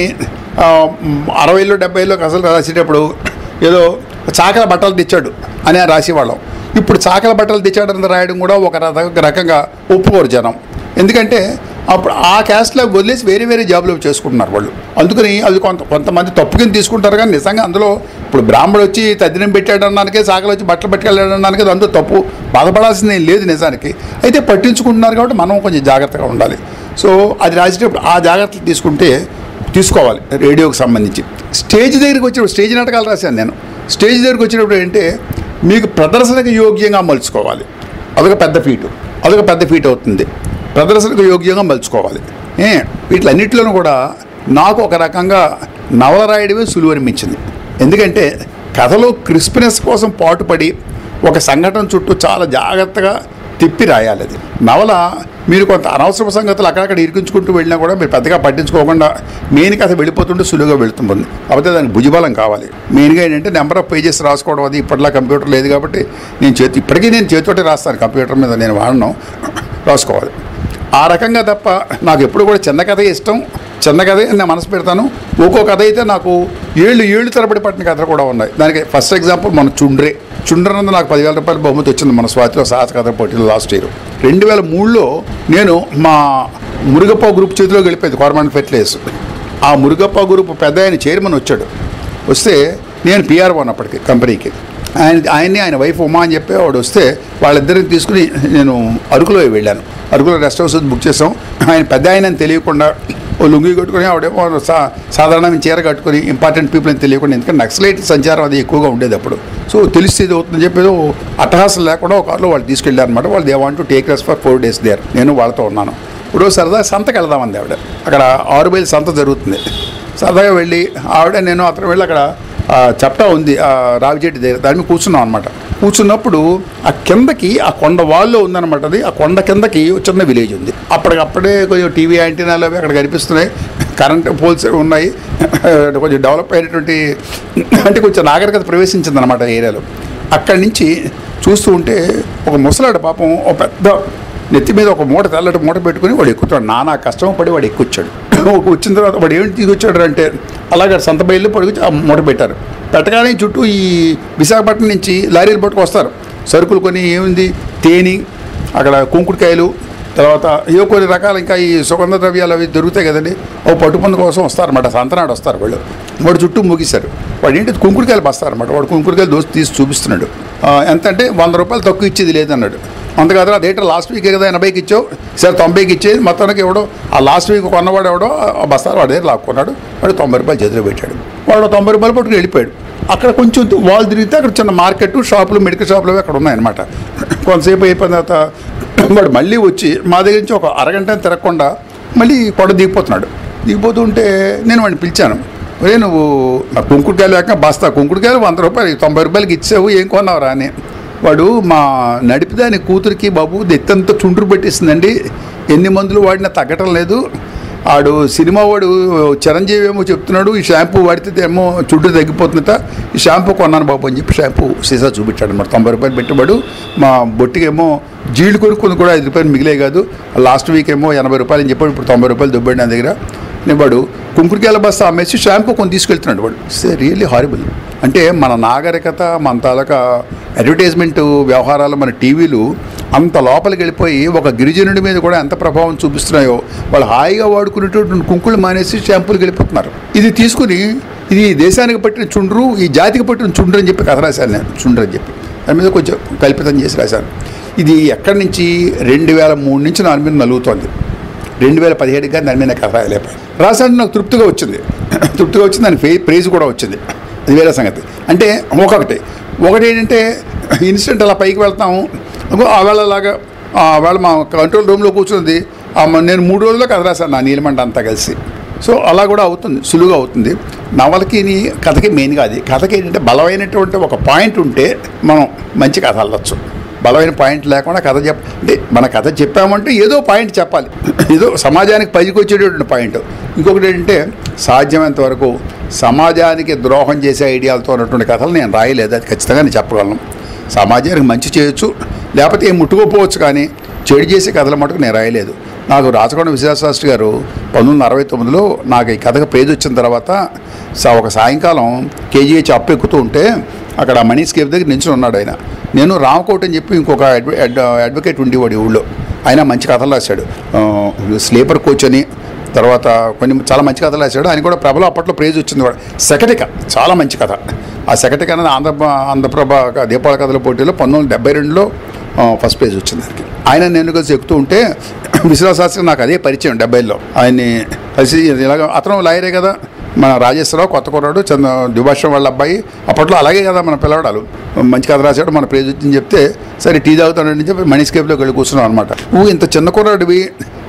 60లో 70లో అసలు రాసేటప్పుడు ఏదో చాకల బట్టలు తెచ్చాడు అని రాసేవాళ్ళం. ఇప్పుడు చాకల బట్టలు తెచ్చాడని రాయడం కూడా ఒక రకంగా ఒప్పుకోరు జనం. ఎందుకంటే అప్పుడు ఆ క్యాస్ట్లో వదిలేసి వేరే జాబ్లో చేసుకుంటున్నారు వాళ్ళు. అందుకని అది కొంతమంది తప్పు కింద తీసుకుంటారు, కానీ నిజంగా అందులో ఇప్పుడు బ్రాహ్మడు వచ్చి తద్దినం పెట్టాడన్నానికే, చాకలు వచ్చి బట్టలు పట్టుకెళ్ళాడన్నానికి అందులో తప్పు, బాధపడాల్సింది లేదు నిజానికి. అయితే పట్టించుకుంటున్నారు కాబట్టి మనం కొంచెం జాగ్రత్తగా ఉండాలి. సో అది రాసేటప్పుడు ఆ జాగ్రత్తలు తీసుకోవాలి. రేడియోకి సంబంధించి స్టేజ్ దగ్గరికి వచ్చినప్పుడు స్టేజ్ నాటకాలు రాశాను నేను. స్టేజ్ దగ్గరికి వచ్చినప్పుడు ఏంటంటే మీకు ప్రదర్శనకు యోగ్యంగా మలుచుకోవాలి. అదొక పెద్ద ఫీట్ అవుతుంది. ప్రదర్శనకు యోగ్యంగా మలుచుకోవాలి. వీటిలన్నింటిలోనూ కూడా నాకు ఒక రకంగా నవల రాయడమే సులువు అనిపించింది. ఎందుకంటే కథలో క్రిస్పినెస్ కోసం పాటుపడి ఒక సంఘటన చుట్టూ చాలా జాగ్రత్తగా తిప్పి రాయాలి. అది నవల మీరు కొంత అనవసర సంగతులు అక్కడక్కడ ఇరికించుకుంటూ వెళ్ళినా కూడా మీరు పెద్దగా పట్టించుకోకుండా మెయిన్ కథ వెళ్ళిపోతుంటే సులువుగా వెళుతుంది. కాకపోతే దానికి భుజబలం కావాలి. మెయిన్గా ఏంటంటే నెంబర్ ఆఫ్ పేజెస్ రాసుకోవడం. అది ఇప్పటిలా కంప్యూటర్ లేదు కాబట్టి ఇప్పటికీ నేను చేతితోటే రాస్తాను, కంప్యూటర్ మీద నేను వాడను, రాసుకోవాలి. ఆ రకంగా తప్ప నాకు ఎప్పుడు కూడా చిన్న కథ ఇష్టం. చిన్న కథ నేను మనసు పెడతాను. ఒక్కో కథ అయితే నాకు ఏళ్ళు తరబడి పట్టిన కథలు కూడా ఉన్నాయి. దానికి ఫస్ట్ ఎగ్జాంపుల్ మన చుండ్రనందు నాకు 10,000 రూపాయల బహుమతి వచ్చింది మన స్వాతిలో సాహస కథ పోటీలో లాస్ట్ ఇయర్. 2003లో నేను మా మురుగప్ప గ్రూప్ చేతిలోకి వెళ్ళిపోయింది గవర్నమెంట్ ఫెర్టిలైజర్స్. ఆ మురుగప్ప గ్రూప్ పెద్ద ఆయన చైర్మన్ వస్తే నేను PR అప్పటికి కంపెనీకి. ఆయన వైఫ్ ఉమా అని చెప్పి వాడు వస్తే వాళ్ళిద్దరిని తీసుకుని నేను అరకులో వెళ్ళాను. అరకులో రెస్ట్ హౌస్ బుక్ చేసాం. ఆయన పెద్ద ఆయన తెలియకుండా ఓ లుంగి కట్టుకుని ఆవిడేమో సాధారణమైన చీర కట్టుకుని ఇంపార్టెంట్ పీపుల్ అని తెలియకుండా, ఎందుకంటే నక్సలైట్ సంచారం అది ఎక్కువగా ఉండేది అప్పుడు. సో తెలిస్తే ఇది అవుతుందని చెప్పేది అట్టహాసం లేకుండా ఒక కార్లో వాళ్ళు తీసుకెళ్ళారు అనమాట. వాళ్ళు they want to take rest for 4 days there. నేను వాళ్ళతో ఉన్నాను. ఇప్పుడు సరదా సంతకి వెళ్దామంది ఆవిడ. అక్కడ 6 మైల్ సంత జరుగుతుంది. సరదాగా వెళ్ళి ఆవిడ నేను అతను వెళ్ళి అక్కడ చప్టా ఉంది రావి చెట్టు దగ్గర, దాని మీద కూర్చున్నాం అనమాట. కూర్చున్నప్పుడు ఆ కిందకి ఆ కొండ వాల్లో ఉందన్నమాట. అది ఆ కొండ కిందకి చిన్న విలేజ్ ఉంది. అప్పటికప్పుడే కొంచెం టీవీ యాంటీనాలు అవి అక్కడ కనిపిస్తున్నాయి, కరెంట్ పోల్స్ ఉన్నాయి, కొంచెం డెవలప్ అయినటువంటి అంటే కొంచెం నాగరికత ప్రవేశించింది అనమాట ఏరియాలో. అక్కడి నుంచి చూస్తూ ఉంటే ఒక ముసలాడు పాపం ఒక పెద్ద నెత్తి మీద ఒక తెల్లటి మూట పెట్టుకుని వాడు ఎక్కుతాడు. నానా కష్టం పడి వాడు ఎక్కుచ్చాడు. వచ్చిన తర్వాత వాడు ఏమిటి తీసుకొచ్చాడు అంటే అలాగే సంత బయలు పడుకొచ్చి ఆ మూట పెట్టారు. పెట్టగానే చుట్టూ ఈ విశాఖపట్నం నుంచి లారీలు పట్టుకు వస్తారు సరుకులు కొని. ఏముంది తేనె, అక్కడ కుంకుడుకాయలు, తర్వాత ఏవో కొన్ని రకాల ఇంకా ఈ సుగంధ ద్రవ్యాలు అవి దొరుకుతాయి కదండి, అవి పట్టుకున్న కోసం వస్తారన్నమాట. సంతనాడు వస్తారు వాళ్ళు. వాడు చుట్టూ ముగిస్తారు. వాడు ఏంటి కుంకుడుకాయలు బస్తారన్నమాట. వాడు కుంకుడుకాయలు తీసి చూపిస్తున్నాడు. ఎంత అంటే 100 రూపాయలు తక్కువ ఇచ్చేది లేదన్నాడు. అంతకాదు అదేంటో లాస్ట్ వీక్ కదా 80కి ఇచ్చావు, సరే 90కి ఇచ్చేది. మొత్తానికి ఎవడో ఆ లాస్ట్ వీక్ కొన్నవాడు ఎవడో ఆ బస్తాలు వాడి దగ్గర లాక్కున్నాడు. వాడు 90 రూపాయలు చేతిలో పెట్టాడు. వాడు 90 రూపాయలు పట్టుకుని వెళ్ళిపోయాడు. అక్కడ కొంచెం వాళ్ళు తిరిగితే అక్కడ చిన్న మార్కెట్, షాపులు, మెడికల్ షాపులు అవి అక్కడ ఉన్నాయన్నమాట. కొంతసేపు అయిపోయిన తర్వాత వాడు మళ్ళీ వచ్చి మా దగ్గర నుంచి ఒక అరగంట తిరగకుండా మళ్ళీ కొండ దిగిపోతుంటే నేను వాడిని పిలిచాను. అరే నువ్వు కుంకుడుకాయలు లేక బస్తా కుంకుడుకాయలు 100 రూపాయలు 90 రూపాయలకి ఇచ్చావు, ఏం కొన్నావురా అని. వాడు మా నడిపిదాని కూతురికి బాబు దెత్తంతా చుండ్రు పెట్టేసిందండి, ఎన్ని మందులు వాడినా తగ్గటం లేదు. ఆడు సినిమా వాడు చిరంజీవి ఏమో చెప్తున్నాడు ఈ షాంపూ వాడితే ఏమో చుట్టూ తగ్గిపోతుందట, ఈ షాంపూ కొన్నాను బాబు అని చెప్పి షాంపూ సీసా చూపించాడు అనమాట. 90 రూపాయలు పెట్టుబడు. మా బొట్టికేమో జీళ్ళు కొనుక్కొని కూడా 5 రూపాయలు మిగిలే కాదు. లాస్ట్ వీక్ ఏమో 80 రూపాయలు అని చెప్పాడు. ఇప్పుడు 90 రూపాయలు దుబ్బాడు నా దగ్గర. నేను వాడు కుంకుడుకాయల బస్తా అమ్మేసి షాంపూ కొని తీసుకెళ్తున్నాడు. వాడు రియల్లీ హారిబుల్. అంటే మన నాగరికత, మన తాలూకా అడ్వర్టైజ్మెంట్ వ్యవహారాలు, మన టీవీలు అంత లోపలికి వెళ్ళిపోయి ఒక గిరిజనుడి మీద కూడా ఎంత ప్రభావం చూపిస్తున్నాయో వాళ్ళు హాయిగా వాడుకునేటువంటి కుంకులు మానేసి షాంపూలకు వెళ్ళిపోతున్నారు. ఇది తీసుకుని ఇది దేశానికి పట్టిన చుండ్రు, ఈ జాతికి పట్టిన చుండ్రు అని చెప్పి కథ రాశాను నేను. చుండ్రు అని చెప్పి దాని మీద కొంచెం కల్పితం చేసి రాశాను. ఇది ఎక్కడి నుంచి 2003 నుంచి దాని మీద నలుగుతోంది. 2017 కానీ దాని మీద కథ రాయలేకపోయాను. రాశాను, నాకు తృప్తిగా వచ్చింది. దాని ప్రైజ్ కూడా వచ్చింది. అది వేరే సంగతి. అంటే ఒకటి ఏంటంటే ఇన్సిడెంట్ అలా పైకి వెళ్తాము, ఆవేళలాగా ఆవేళ మా కంట్రోల్ రూమ్లో కూర్చుంది. నేను 3 రోజుల్లో కథ రాశాను నా నీలమంట అంతా కలిసి. సో అలా కూడా అవుతుంది, సులువుగా అవుతుంది. నవలకి కథకి మెయిన్గా అది. కథకి ఏంటంటే బలమైనటువంటి ఒక పాయింట్ ఉంటే మనం మంచి కథ అల్లొచ్చు. బలమైన పాయింట్ లేకుండా కథ అంటే మన కథ చెప్పామంటే ఏదో పాయింట్ చెప్పాలి, ఏదో సమాజానికి పైకి వచ్చేటటువంటి పాయింట్. ఇంకొకటి ఏంటంటే సాధ్యమైనంత వరకు సమాజానికి ద్రోహం చేసే ఐడియాలతో ఉన్నటువంటి కథలు నేను రాయలేదు, అది ఖచ్చితంగా నేను చెప్పగలను. సమాజానికి మంచి చేయొచ్చు, లేకపోతే ఏం ముట్టుకోపోవచ్చు, కానీ చెడు చేసే కథల మటుకు నేను రాయలేదు. నాకు రాచకొండ విశ్వశాస్త్రి గారు 1969లో నాకు ఈ కథకు ప్రైజ్ వచ్చిన తర్వాత ఒక సాయంకాలం కేజీహెచ్ అప్పు ఎక్కుతూ ఉంటే అక్కడ మనీష్ కేఫ్ దగ్గర నించుని ఉన్నాడు ఆయన. నేను రామకోట్ అని చెప్పి ఇంకొక అడ్వకేట్ ఉండేవాడు ఊళ్ళో. ఆయన మంచి కథలు రాశాడు, స్లీపర్ కోచ్ అని, తర్వాత కొన్ని చాలా మంచి కథలు రాశాడు. ఆయన కూడా ప్రభలో అప్పట్లో ప్రైజ్ వచ్చింది కూడా. శకటిక చాలా మంచి కథ. ఆ శకటిక అనేది ఆంధ్రప్రభ దీపావళి కథల పోటీలో 1972లో ఫస్ట్ ప్రైజ్ వచ్చింది దానికి. ఆయన నేను కలిసి ఎక్కుతూ ఉంటే విశ్వశాస్త్రి నాకు అదే పరిచయం 70లో. ఆయన్ని కలిసి ఇలాగ అతను లాయరే కదా, మన రాజేశ్వరరావు కొత్త కుర్రాడు, ద్విభాషం వాళ్ళ అబ్బాయి. అప్పట్లో అలాగే కదా మన పిల్లవాడాలు. మంచి కథ రాశాడు, మన ప్రైజ్ వచ్చింది చెప్తే సరే టీ తాగుతాడని చెప్పి మనీష్ కేఫ్లోకి వెళ్ళి కూర్చున్నాం అనమాట. ఇంత చిన్న కుర్రాడివి,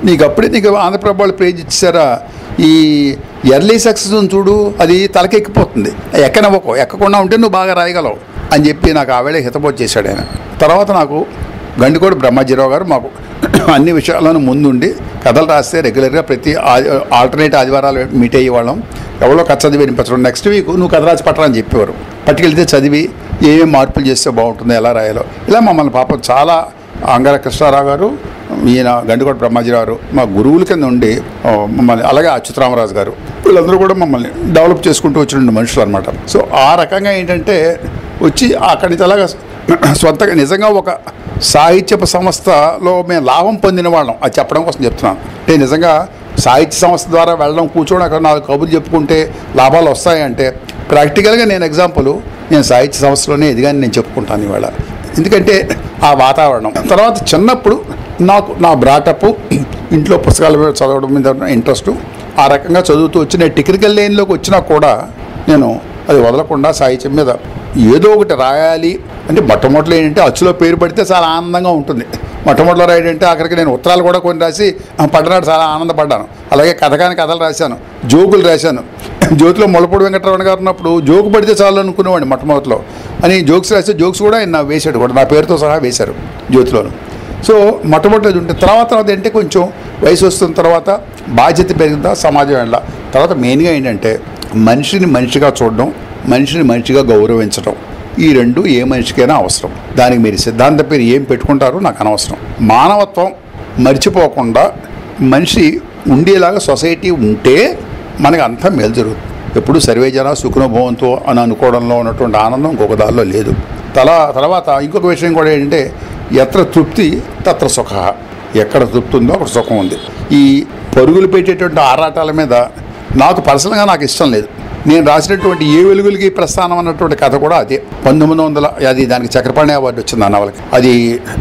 నీకు ఆంధ్రప్రభ వాళ్ళు ప్రైజ్ ఇచ్చారా, ఈ ఎర్లీ సక్సెస్ చూడు, అది తలకెక్కిపోతుంది, ఎక్కకుండా ఉంటే నువ్వు బాగా రాయగలవు అని చెప్పి నాకు ఆవేళ హితబోధ చేశాడు ఆయన. తర్వాత నాకు గండికోట బ్రహ్మాజీరావు గారు మాకు అన్ని విషయాలను ముందుండి కథలు రాస్తే రెగ్యులర్గా ప్రతి ఆల్టర్నేట్ ఆదివారాలు మీట్ అయ్యేవాళ్ళం. ఎవరో కథ చదివి వినిపించడం, నెక్స్ట్ వీక్ నువ్వు కథ రాసి పట్టరా అని చెప్పేవారు. పట్టుకెళ్తే చదివి ఏమేమి మార్పులు చేస్తే బాగుంటుందో, ఎలా రాయాలో, ఇలా మమ్మల్ని పాపం చాలా అంగార కృష్ణారావు గారు, ఈయన గండికోట బ్రహ్మాజీరావు గారు మా గురువుల కింద ఉండి మమ్మల్ని, అలాగే అచ్యుతరామరాజు గారు, వీళ్ళందరూ కూడా మమ్మల్ని డెవలప్ చేసుకుంటూ వచ్చిన మనుషులు అనమాట. సో ఆ రకంగా ఏంటంటే వచ్చి అక్కడి నుంచి అలాగా సొంతగా నిజంగా ఒక సాహిత్యపు సంస్థలో మేము లాభం పొందిన వాళ్ళం, అది చెప్పడం కోసం చెప్తున్నాను. అంటే నిజంగా సాహిత్య సంస్థ ద్వారా వెళ్ళడం, కూర్చోవడం, అక్కడ 4 కబుర్లు చెప్పుకుంటే లాభాలు వస్తాయంటే ప్రాక్టికల్గా నేను ఎగ్జాంపుల్, నేను సాహిత్య సంస్థలోనే ఎదిగాని నేను చెప్పుకుంటాను ఇవాళ. ఎందుకంటే ఆ వాతావరణం. తర్వాత చిన్నప్పుడు నాకు నా బ్రాటప్ ఇంట్లో పుస్తకాలు చదవడం మీద ఇంట్రెస్ట్, ఆ రకంగా చదువుతూ వచ్చి నేను టెక్నికల్ లైన్లోకి వచ్చినా కూడా నేను అది వదలకుండా సాహిత్యం మీద ఏదో ఒకటి రాయాలి. అంటే మొట్టమొదటిలో ఏంటంటే అచ్చులో పేరు పడితే చాలా ఆనందంగా ఉంటుంది. మొట్టమొదటిలో రాయడంటే అక్కడికి నేను ఉత్తరాలు కూడా కొన్ని రాసి పడ్డనాడు చాలా ఆనందపడ్డాను. అలాగే కథలు రాశాను, జోకులు రాశాను. జ్యోతిలో మొలపూడి వెంకటరమణ గారు ఉన్నప్పుడు జోకు పడితే చాలు అనుకునేవాడిని మొట్టమొదటిలో. అని జోక్స్ రాస్తే జోక్స్ కూడా ఆయన వేశాడు కూడా, నా పేరుతో సహా వేశారు జ్యోతిలోను. సో మొట్టమొదటి ఉంటే తర్వాత ఏంటంటే కొంచెం వయసు వస్తున్న తర్వాత బాధ్యత పెరిగిందా సమాజం వెళ్ళ తర్వాత మెయిన్గా ఏంటంటే మనిషిని మనిషిగా చూడడం, మనిషిని మనిషిగా గౌరవించడం, ఈ రెండు ఏ మనిషికైనా అవసరం. దానికి మీరు సిద్ధాంత పేరు ఏం పెట్టుకుంటారో నాకు అనవసరం. మానవత్వం మర్చిపోకుండా మనిషి ఉండేలాగా సొసైటీ ఉంటే మనకు అంతా మేలు జరుగుతుంది. ఎప్పుడు సర్వే జన సుఖనుభవంతో అని అనుకోవడంలో ఉన్నటువంటి ఆనందం ఇంకొక దానిలో లేదు. తర్వాత ఇంకొక విషయం కూడా ఏంటంటే ఎత్ర తృప్తి తత్ర సుఖ, ఎక్కడ తృప్తి ఉందో అక్కడ సుఖం ఉంది. ఈ పరుగులు పెట్టేటువంటి ఆరాటాల మీద నాకు పర్సనల్గా నాకు ఇష్టం లేదు. నేను రాసినటువంటి ఏ వెలుగులకి ప్రస్థానం అన్నటువంటి కథ కూడా అదే. 1900 అది దానికి చక్రపాణి అవార్డు వచ్చింది ఆ నవలకి. అది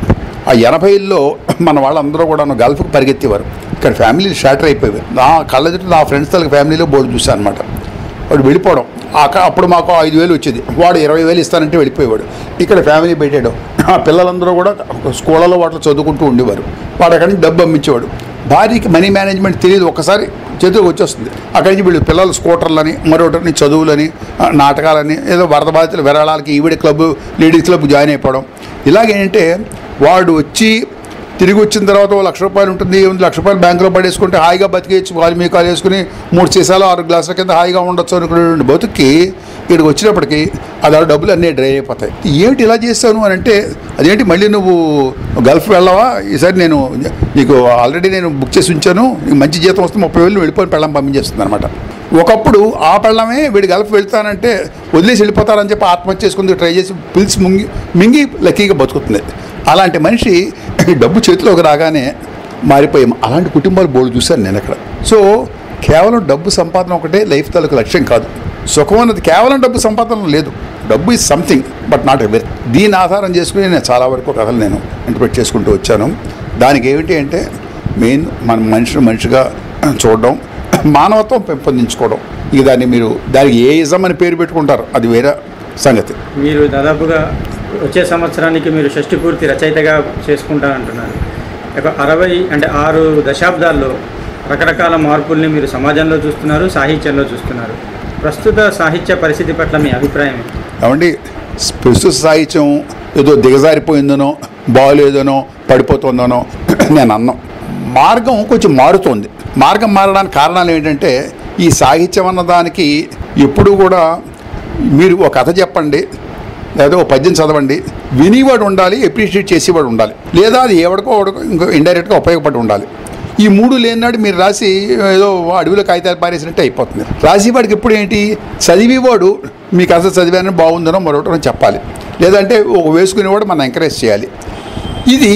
ఆ 80ల్లో మన వాళ్ళందరూ కూడా గల్ఫ్కి పరిగెత్తేవారు. ఇక్కడ ఫ్యామిలీలు షాటర్ అయిపోయేవి. నా కళ్ళెదుటి నా ఫ్రెండ్స్ తలకి ఫ్యామిలీలో బోర్డు చూశాను అనమాట. వాడు వెళ్ళిపోవడం, అప్పుడు మాకు 5,000 వచ్చేది, వాడు 20,000 ఇస్తానంటే వెళ్ళిపోయేవాడు. ఇక్కడ ఫ్యామిలీ పెట్టాడు. ఆ పిల్లలందరూ కూడా స్కూళ్ళలో వాటిలో చదువుకుంటూ ఉండేవారు. వాడు అక్కడి నుంచి డబ్బు అమ్మించేవాడు. భార్యకి మనీ మేనేజ్మెంట్ తెలియదు, ఒక్కసారి చేతికి వచ్చేస్తుంది. అక్కడి నుంచి వీళ్ళు పిల్లలు స్కూటర్లని, మరొకటిని చదువులని, నాటకాలని, ఏదో వరద బాధితులు విరాళాలకి ఈవిడ క్లబ్, లేడీస్ క్లబ్ జాయిన్ అయిపోవడం. ఇలాగేంటంటే వాడు వచ్చి తిరిగి వచ్చిన తర్వాత ₹1,00,000 ఉంటుంది, ₹1,00,000 బ్యాంకులో పడేసుకుంటే హాయిగా బతికేయచ్చు, వాల్మీకాలు వేసుకుని 3 సీసాలు 6 గ్లాసుల కింద హాయిగా ఉండొచ్చు అనుకునేటువంటి బతుక్కి ఇక్కడికి వచ్చినప్పటికీ అది డబ్బులు అన్నీ డ్రై అయిపోతాయి. ఏమిటి ఇలా చేస్తాను అని అంటే, అదేంటి మళ్ళీ నువ్వు గల్ఫ్ వెళ్ళవా, ఈసారి నీకు ఆల్రెడీ నేను బుక్ చేసి ఉంచాను, నీకు మంచి జీతం వస్తే 30,000 వెళ్ళిపోయి పెళ్ళం పంపించేస్తుంది అనమాట. ఒకప్పుడు ఆ పెళ్ళమే వీడు గల్ఫ్ వెళ్తానంటే వదిలేసి వెళ్ళిపోతారని చెప్పి ఆత్మహత్య చేసుకుంది ట్రై చేసి పిలిచి మింగి లక్కీగా బతుకుతుంది. అలాంటి మనిషి డబ్బు చేతిలోకి రాగానే మారిపోయాం. అలాంటి కుటుంబాలు బోర్డు చూశాను నేను అక్కడ. సో కేవలం డబ్బు సంపాదన ఒకటే లైఫ్ తాలూకు లక్ష్యం కాదు. సుఖం అన్నది కేవలం డబ్బు సంపాదన లేదు. డబ్బు is something but not every. దీన్ని ఆధారం చేసుకుని నేను చాలా వరకు కథలు నేను ఇంటర్ప్రిట్ చేసుకుంటూ వచ్చాను. దానికి ఏమిటి అంటే మెయిన్ మన మనిషిగా చూడడం, మానవత్వం పెంపొందించుకోవడం. ఇక దానికి ఏ ఇజం అని పేరు పెట్టుకుంటారు, అది వేరే సంగతి. మీరు దాదాపుగా వచ్చే సంవత్సరానికి మీరు షష్ఠి పూర్తి రచయితగా చేసుకుంటారంటున్నారు. 6 దశాబ్దాల్లో రకరకాల మార్పుల్ని మీరు సమాజంలో చూస్తున్నారు, సాహిత్యంలో చూస్తున్నారు. ప్రస్తుత సాహిత్య పరిస్థితి పట్ల మీ అభిప్రాయం ఏంటి? ఏమండి, ప్రస్తుత సాహిత్యం ఏదో దిగజారిపోయిందనో, బాగోలేదనో, పడిపోతుందనో నేను అన్నాం. మార్గం కొంచెం మారుతోంది. మార్గం మారడానికి కారణాలు ఏంటంటే ఈ సాహిత్యం అన్నదానికి ఎప్పుడు కూడా మీరు ఒక కథ చెప్పండి, లేదా ఒక పద్యం చదవండి, వినివాడు ఉండాలి, అప్రిషియేట్ చేసేవాడు ఉండాలి, లేదా అది ఎవడికో ఇంకో ఇండైరెక్ట్గా ఉపయోగపడి ఉండాలి. ఈ 3 లేనినాడు మీరు రాసి ఏదో అడవిలో కాగితాలు పారేసినట్టే అయిపోతుంది. రాసేవాడికి ఎప్పుడు ఏంటి, చదివేవాడు మీకు అసలు చదివానని బాగుందనో మరొకటో చెప్పాలి, లేదంటే ఒక వేసుకునేవాడు మనం ఎంకరేజ్ చేయాలి. ఇది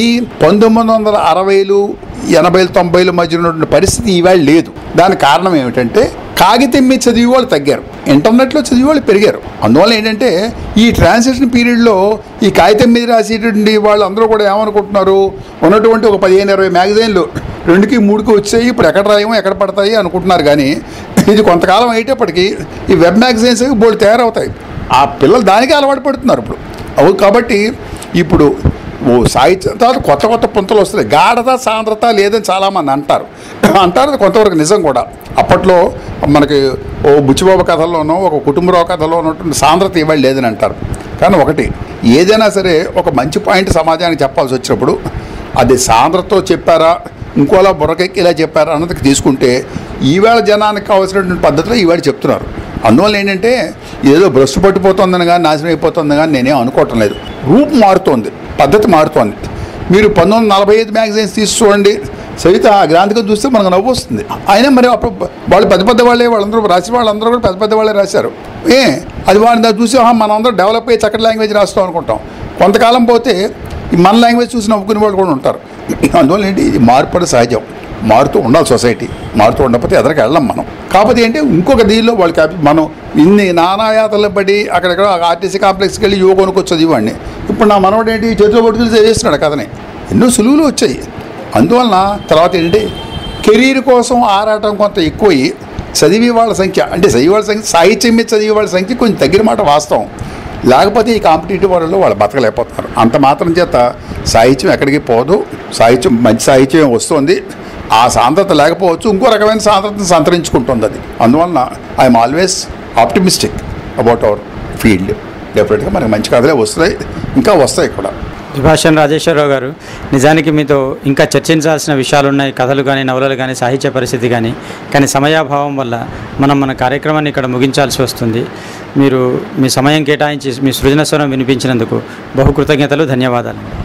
1960లు 80లు 90ల మధ్య ఉన్నటువంటి పరిస్థితి ఇవాళ లేదు. దానికి కారణం ఏమిటంటే కాగితం మీద చదివే వాళ్ళు తగ్గారు, ఇంటర్నెట్లో చదివే వాళ్ళు పెరిగారు. అందువల్ల ఏంటంటే ఈ ట్రాన్సిషన్ పీరియడ్లో ఈ కాగితం మీద రాసేటువంటి వాళ్ళు అందరూ కూడా ఏమనుకుంటున్నారు, ఉన్నటువంటి ఒక 15-20 మ్యాగజైన్లు 2కి 3కి వచ్చాయి, ఇప్పుడు ఎక్కడ రాయమో ఎక్కడ పడతాయి అనుకుంటున్నారు. కానీ ఇది కొంతకాలం అయ్యేటప్పటికి ఈ వెబ్ మ్యాగజైన్స్ బోల్డ్ తయారవుతాయి. ఆ పిల్లలు దానికే అలవాటు పడుతున్నారు ఇప్పుడు. కాబట్టి ఇప్పుడు సాహిత్యం తర్వాత కొత్త పుంతలు వస్తున్నాయి. గాఢత సాంద్రత లేదని చాలామంది అంటారు. అది కొంతవరకు నిజం కూడా. అప్పట్లో మనకి ఓ బుచ్చిబాబు కథల్లోనో ఒక కుటుంబరావు కథలో ఉన్నటువంటి సాంద్రత ఇవాళ లేదని అంటారు. కానీ ఒకటి, ఏదైనా సరే ఒక మంచి పాయింట్ సమాజానికి చెప్పాల్సి వచ్చినప్పుడు అది సాంద్రతతో చెప్పారా, ఇంకోలా బుర్రకెక్కిలా చెప్పారా అన్నది తీసుకుంటే ఈవేళ జనానికి కావాల్సినటువంటి పద్ధతిలో ఈవేళ చెప్తున్నారు. అందువల్ల ఏంటంటే ఏదో భ్రష్టు పట్టిపోతుందని కానీ నాశనం అయిపోతుందని కానీ నేనేం అనుకోవటం లేదు. రూపు మారుతోంది, పద్ధతి మారుతోంది. మీరు 1945 మ్యాగజైన్స్ తీసి చూడండి, సవిత ఆ గ్రాంథికం చూస్తే మనకు నవ్వు వస్తుంది. అయినా మరి అప్పుడు వాళ్ళు పెద్ద వాళ్ళందరూ రాసిన వాళ్ళందరూ కూడా పెద్ద వాళ్ళే రాశారు. అది వాళ్ళని చూసి మనందరూ డెవలప్ అయ్యి చక్కటి లాంగ్వేజ్ రాస్తాం అనుకుంటాం. కొంతకాలం పోతే మన లాంగ్వేజ్ చూసి నవ్వుకునే వాళ్ళు కూడా ఉంటారు. అందువల్ల ఏంటి, మార్పు సహజం, మారుతూ ఉండాలి సొసైటీ. మారుతూ ఉండకపోతే ఎదరికి వెళ్ళాం మనం. కాకపోతే ఏంటి, ఇంకొక దీనిలో వాళ్ళకి మనం ఇన్ని నానాయాతలు పడి అక్కడెక్కడ ఆర్టీసీ కాంప్లెక్స్కి వెళ్ళి యువ కొనుక్కొచ్చి చదివాడిని. ఇప్పుడు నా మనవాడు ఏంటి, చేతిలో పట్టుకుని చదివేస్తున్నాడు కథని. ఎన్నో సులువులు వచ్చాయి. అందువలన తర్వాత ఏంటంటే కెరీర్ కోసం ఆరాటం కొంత ఎక్కువయ్యి చదివే వాళ్ళ సంఖ్య, అంటే చదివే వాళ్ళ సంఖ్య, సాహిత్యం మీద చదివే వాళ్ళ సంఖ్య కొంచెం తగ్గిన మాట వాస్తవం. లేకపోతే ఈ కాంపిటేటివ్ వరల్డ్లో వాళ్ళు బతకలేకపోతున్నారు. అంత మాత్రం చేత సాహిత్యం ఎక్కడికి పోదు. సాహిత్యం మంచి సాహిత్యం వస్తుంది. ఆ సాంద్రత లేకపోవచ్చు, ఇంకో రకమైన సాంద్రతను సంతరించుకుంటుంది అది. అందువలన I'm always optimistic about our field. డెఫినెట్గా మనకి మంచి కథలే వస్తున్నాయి, ఇంకా వస్తాయి కూడా. ద్విభాషన్ రాజేశ్వరరావు గారు, నిజానికి మీతో ఇంకా చర్చించాల్సిన విషయాలు ఉన్నాయి, కథలు కానీ, నవలలు కానీ, సాహిత్య పరిస్థితి కానీ సమయాభావం వల్ల మన కార్యక్రమాన్ని ఇక్కడ ముగించాల్సి వస్తుంది. మీరు మీ సమయం కేటాయించి మీ సృజన స్వరం వినిపించినందుకు బహు కృతజ్ఞతలు, ధన్యవాదాలు.